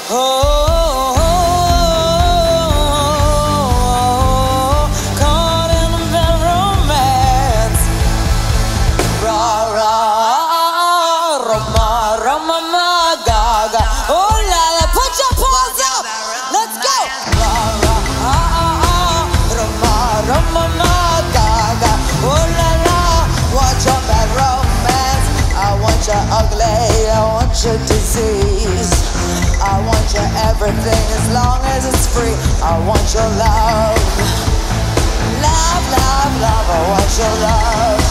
Caught in a bad romance. Ra ra, Roma, Roma, ma, gaga. Oh la la, put your paws up. Let's go. Ra ra, Roma, Roma, ma, gaga. Oh la la, want your bad romance. I want your ugly, I want your disease. I want your everything as long as it's free. I want your love. Love, love, love, I want your love.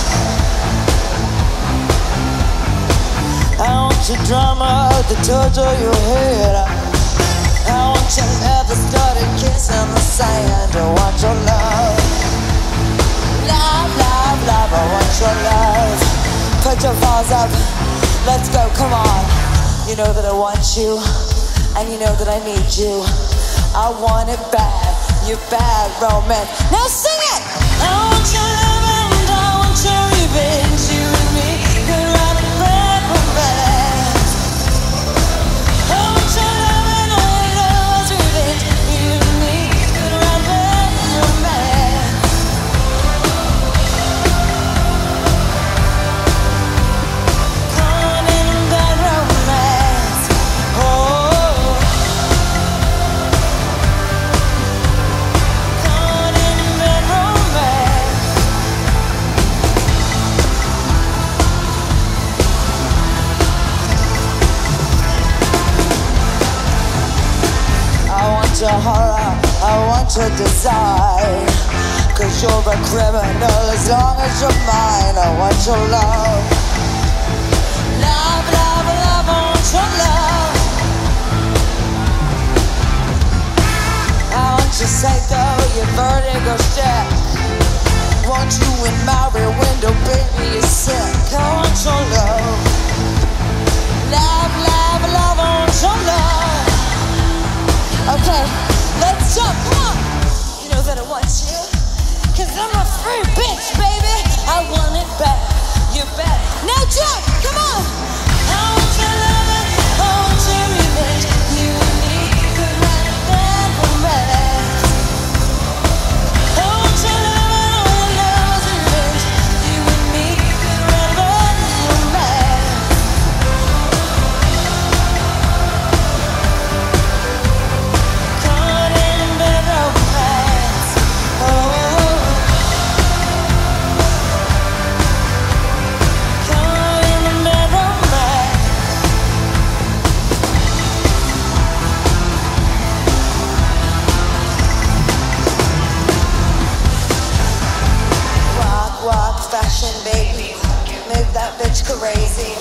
I want your drama, the touch of your head. I want your love that started kissing the sand. I want your love. Love, love, love, I want your love. Put your paws up, let's go, come on. You know that I want you, and you know that I need you. I want it bad, you bad romance. Now sing it! I want your love and I want your revenge. You and me could write a bad romance. I want your love and I want love's revenge. You and me could write a bad romance. Caught in bad romance. Oh, caught in bad romance. I want your horror, I want your desire. Cause you're a criminal as long as you're mine. I want your love. Love, love, love, I want your love. I want your psycho, your vertigo shit. Want you in my rear window, baby, you're sick. I want your love. Love, love, love, I want your love. Okay, let's jump, come on. You know that I want you, cause I'm a free bitch, baby. I want it back, you bet. Now jump, come on. I want your love, I want your revenge. You and me could write a bad romance. I want your love and I want love's revenge. You and me could write a bad romance. Caught in bad romance. Oh, caught in bad romance. Walk, walk, fashion, baby. Make that bitch crazy.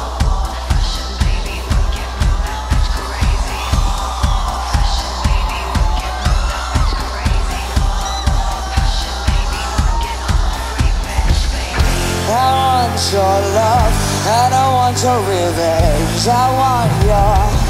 I want your love and I want your revenge. I want your.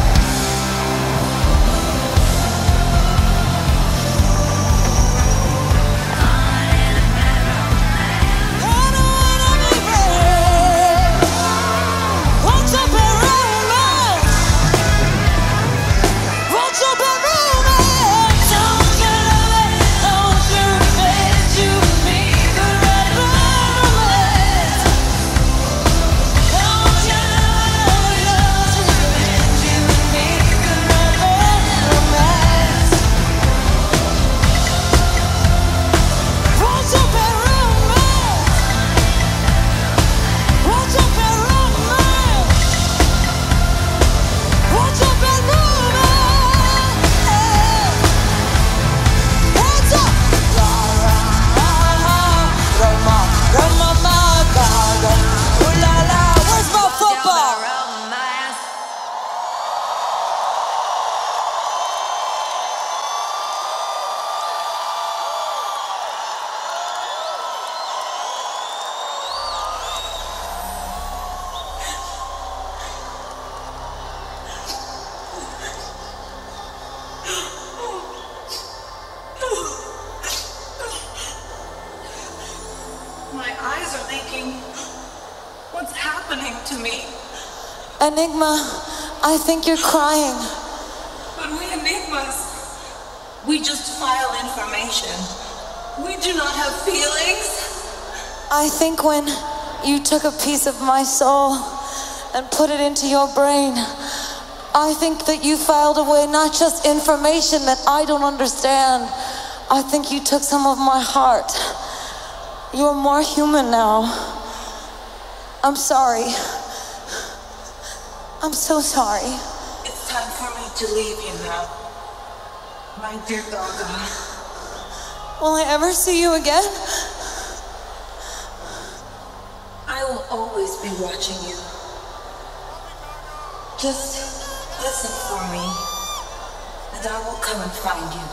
I don't wanna be buried. Want your bad romance. Want your bad romance. I want your love, I want your revenge. You and me could write a bad romance. I want your love, I want love's revenge. You and me could write a bad romance. Want your bad romance. Want your bad romance. Want your bad romance. Hands up. Roma, Roma, ma, gaga. Ooh la la, where's my football? My eyes are leaking. What's happening to me? Enigma, I think you're crying. But we Enigmas, we just file information. We do not have feelings. I think when you took a piece of my soul and put it into your brain, I think that you filed away not just information that I don't understand. I think you took some of my heart. You're more human now. I'm sorry. I'm so sorry. It's time for me to leave you now, my dear Gaga. Will I ever see you again? I will always be watching you. Just listen for me, and I will come and find you.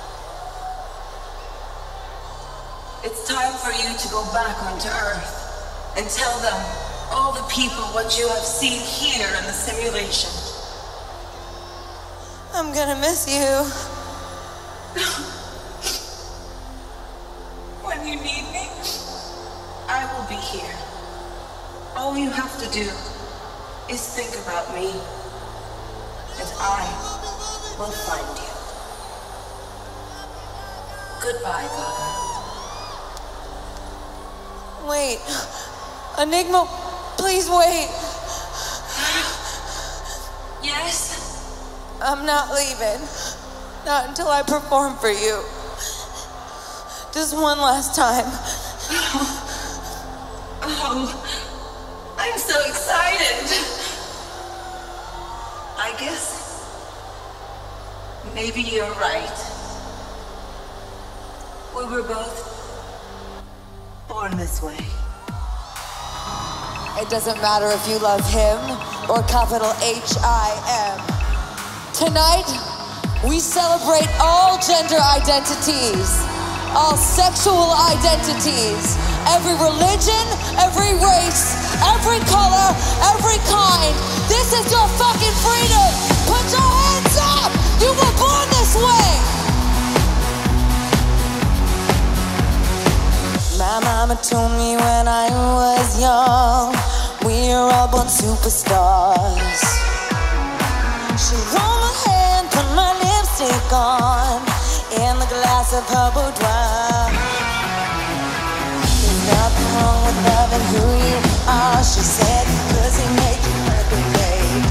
It's time for you to go back onto Earth and tell them, all the people, what you have seen here in the simulation. I'm gonna miss you. When you need me, I will be here. All you have to do is think about me, and I will find you. Goodbye, Gaga. Wait. Enigma, please wait. Yes? I'm not leaving. Not until I perform for you. Just one last time. Oh, I'm so excited. I guess maybe you're right. We were both born this way. It doesn't matter if you love him or capital H-I-M. Tonight, we celebrate all gender identities, all sexual identities, every religion, every race, every color, every kind. This is your fucking freedom. Put your hands up. You were born this way. My mama told me when I was young, we're all born superstars. She rolled my hand, put my lipstick on, in the glass of her boudoir. There's nothing wrong with loving who you are, she said, cause it made you perfect, babe.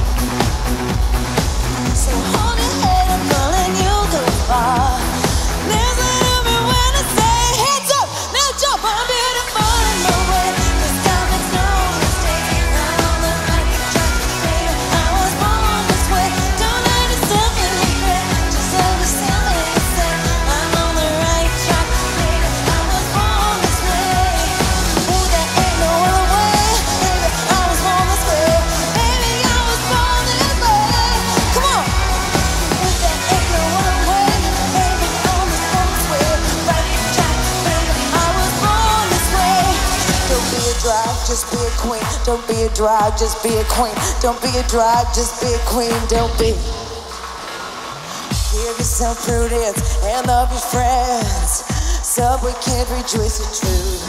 So hold your head up, girl, and you'll go far. Listen to me when I say hands up, now jump, I'm beautiful in my way. This time it's no mistake, I'm on the right track, baby. I was born this way, don't let yourself regret. Just understand what you say, I'm on the right track, baby. I was born this way. Ooh, there ain't no other way, baby. I was born this way, baby. I was born this way. Come on. Ooh, there ain't no other way, baby. I was born this way. Right track, baby. I was born this way. Don't be a drag, just be a queen. Don't be a drag, just be a queen. Don't be a drag, just be a queen. Don't be. Give yourself prudence and love your friends, so we can rejoice in truth.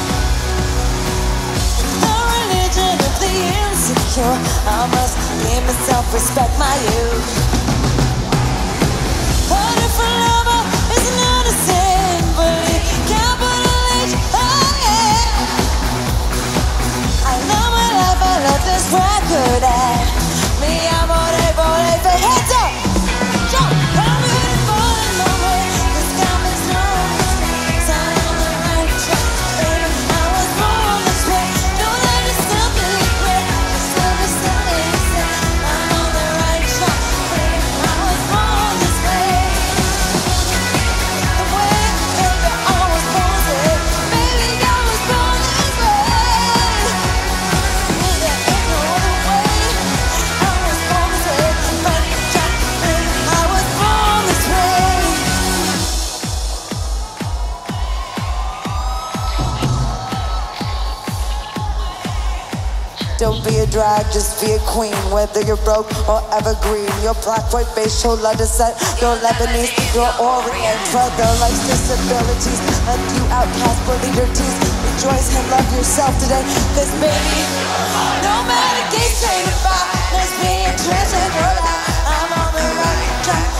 The religion of the insecure, I must give myself respect, my youth. A different lover is not a sin, but it capital H, oh yeah. I love my life, I love this record, and me, I'm on it, hands up, jump. I'm beautiful in my way, this time it's no mistake, I'm on the right track, baby. I was born this way, don't let yourself regret, just understand what you say, I'm on the right track, baby. I was born this way. The way, baby, I was born this way, baby, I was born this way. There ain't no other way, I was born this way, right track, baby, I was born this way. Don't be a drag, just be a queen. Whether you're broke or evergreen, your black, white, beige, chola descent, your Lebanese, your Orient, brother life's disabilities, and you outcast bully your teeth. Rejoice and love yourself today, cause baby, no matter gay, straight or bi, there's being trans in your life. I'm on the right track,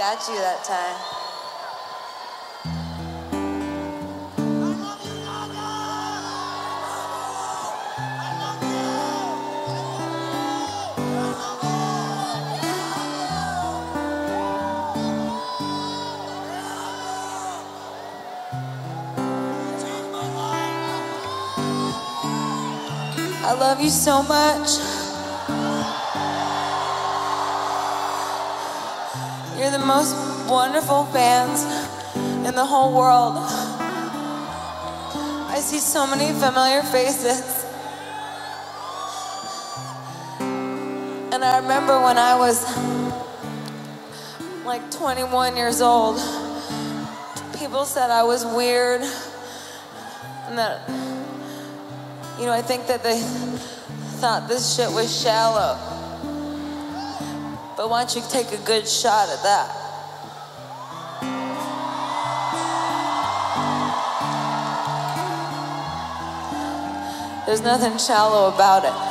got you that time. I love you so much. You're the most wonderful fans in the whole world. I see so many familiar faces. And I remember when I was like 21 years old, people said I was weird and that, you know, I think that they thought this shit was shallow. But why don't you take a good shot at that? There's nothing shallow about it.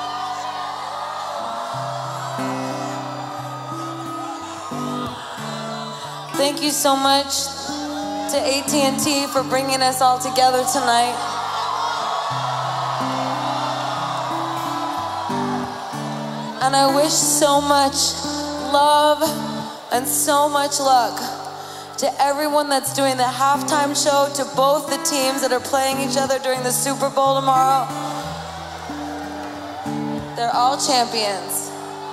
Thank you so much to AT&T for bringing us all together tonight. And I wish so much love and so much luck to everyone that's doing the halftime show, to both the teams that are playing each other during the Super Bowl tomorrow. They're all champions.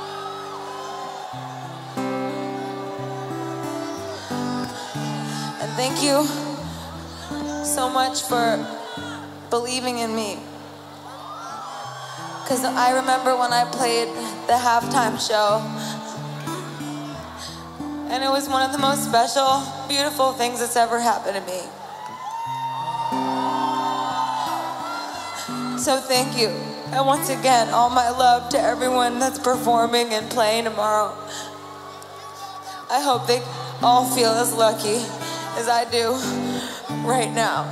And thank you so much for believing in me. Because I remember when I played the halftime show, and it was one of the most special, beautiful things that's ever happened to me. So thank you. And once again, all my love to everyone that's performing and playing tomorrow. I hope they all feel as lucky as I do right now.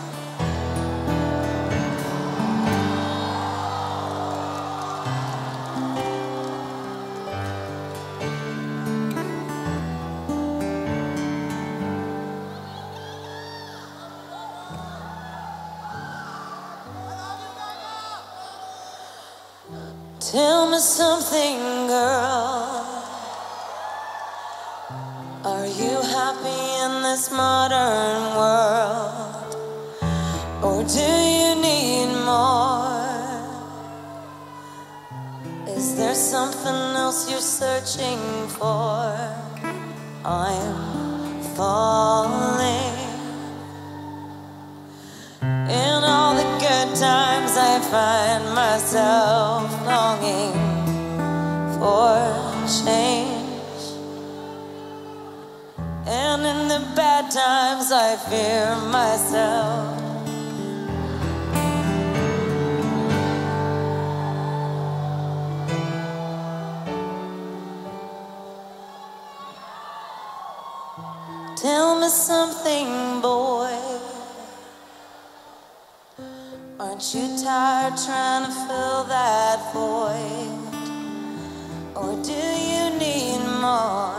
Tell me something, girl. Are you happy in this modern world? Or do you need more? Is there something else you're searching for? I'm falling. In all the good times I find myself longing for change, and in the bad times I fear myself. Tell me something, boy. Aren't you tired trying to fill that void? Or do you need more?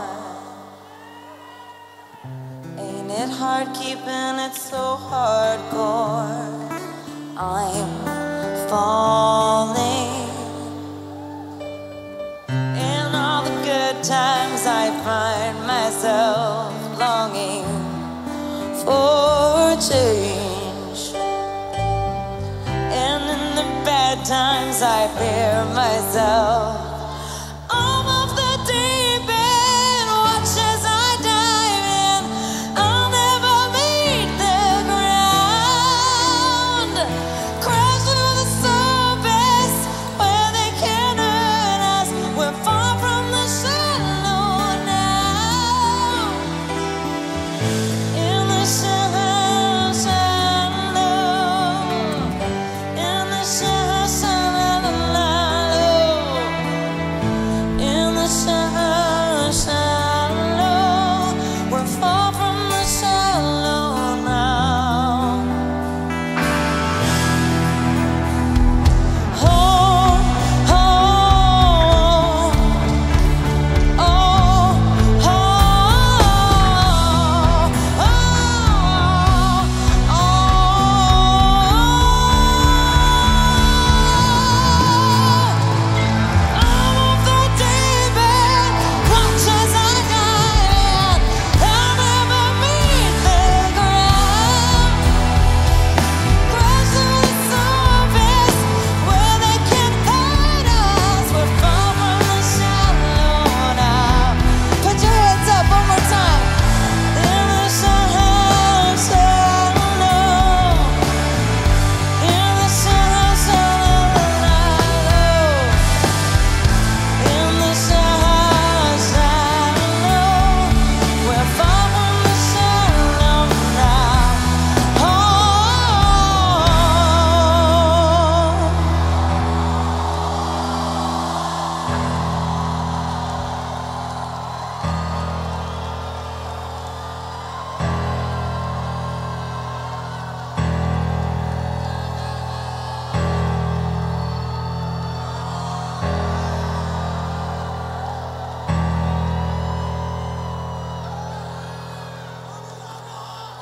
Ain't it hard keeping it so hardcore? I'm falling. In all the good times I find myself longing for change. Bad times I fear myself. I'm off the deep end, watch as I dive in. I'll never meet the ground. Crash through the surface where they can't hurt us. We're far from the shallow now. In the shallow, shallow. In the shallow.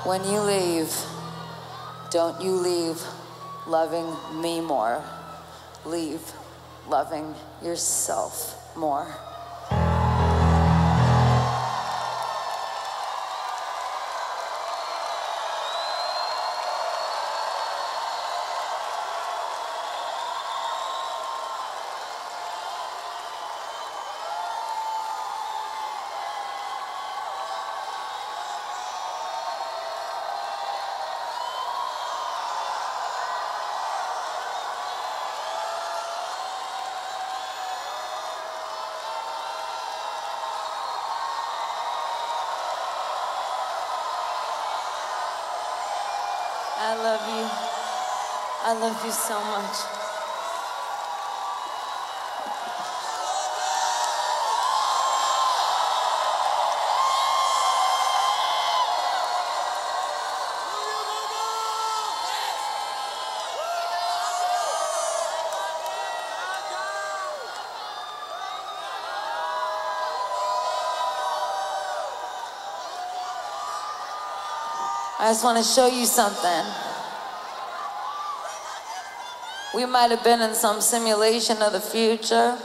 When you leave, don't you leave loving me more. Leave loving yourself more. I love you. I love you so much. I just want to show you something. We might have been in some simulation of the future,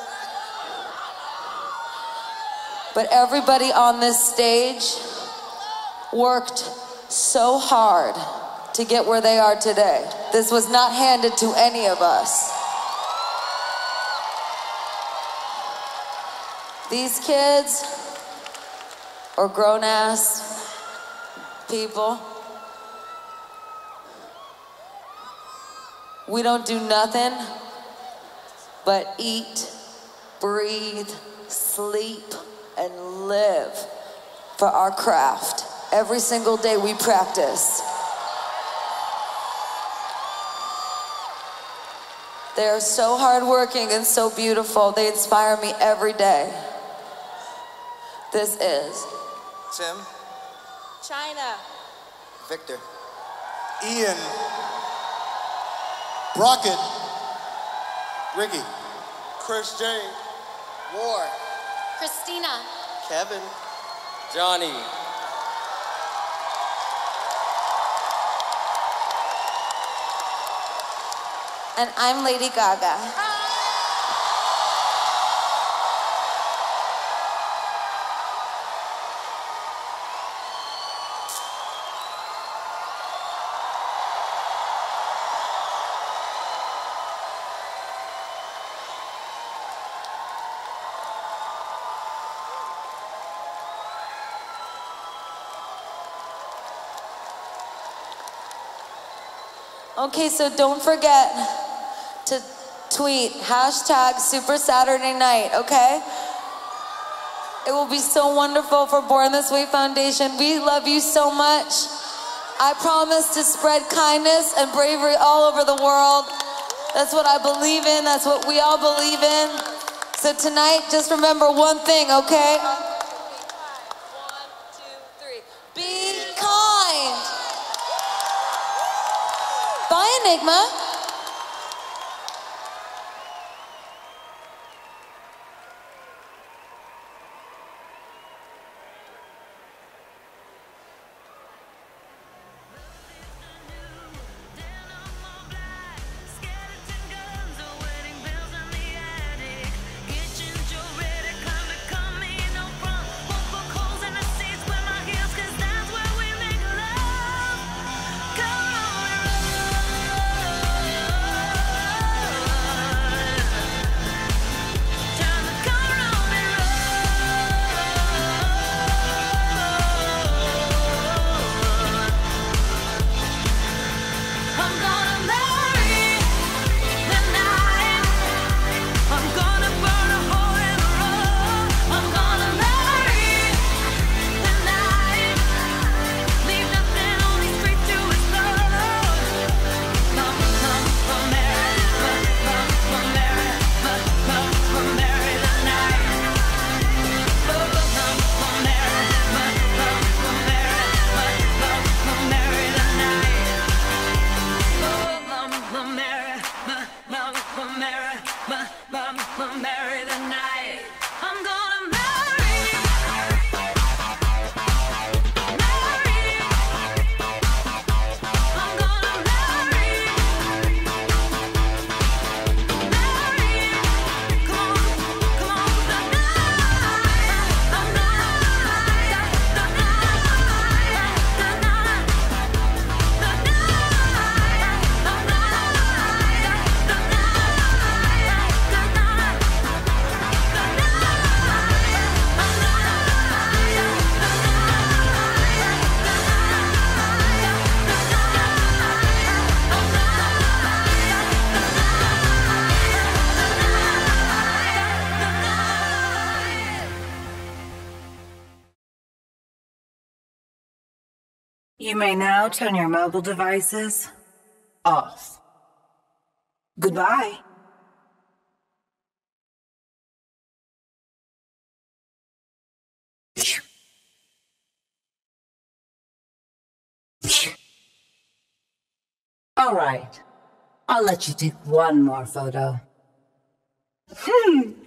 but everybody on this stage worked so hard to get where they are today. This was not handed to any of us. These kids, or grown-ass people, we don't do nothing but eat, breathe, sleep, and live for our craft. Every single day we practice. They are so hardworking and so beautiful. They inspire me every day. This is Tim, China, Victor, Ian, Brockett, Ricky, Chris J, War, Christina, Kevin, Johnny. and I'm Lady Gaga. Okay, so don't forget to tweet hashtag Super Saturday Night, okay? It will be so wonderful for Born This Way Foundation. We love you so much. I promise to spread kindness and bravery all over the world. That's what I believe in. That's what we all believe in. So tonight, just remember one thing, okay? 1, 2, 3. Be kind. Bye, Enigma. Come on, You may now turn your mobile devices off. Goodbye. All right. I'll let you take one more photo.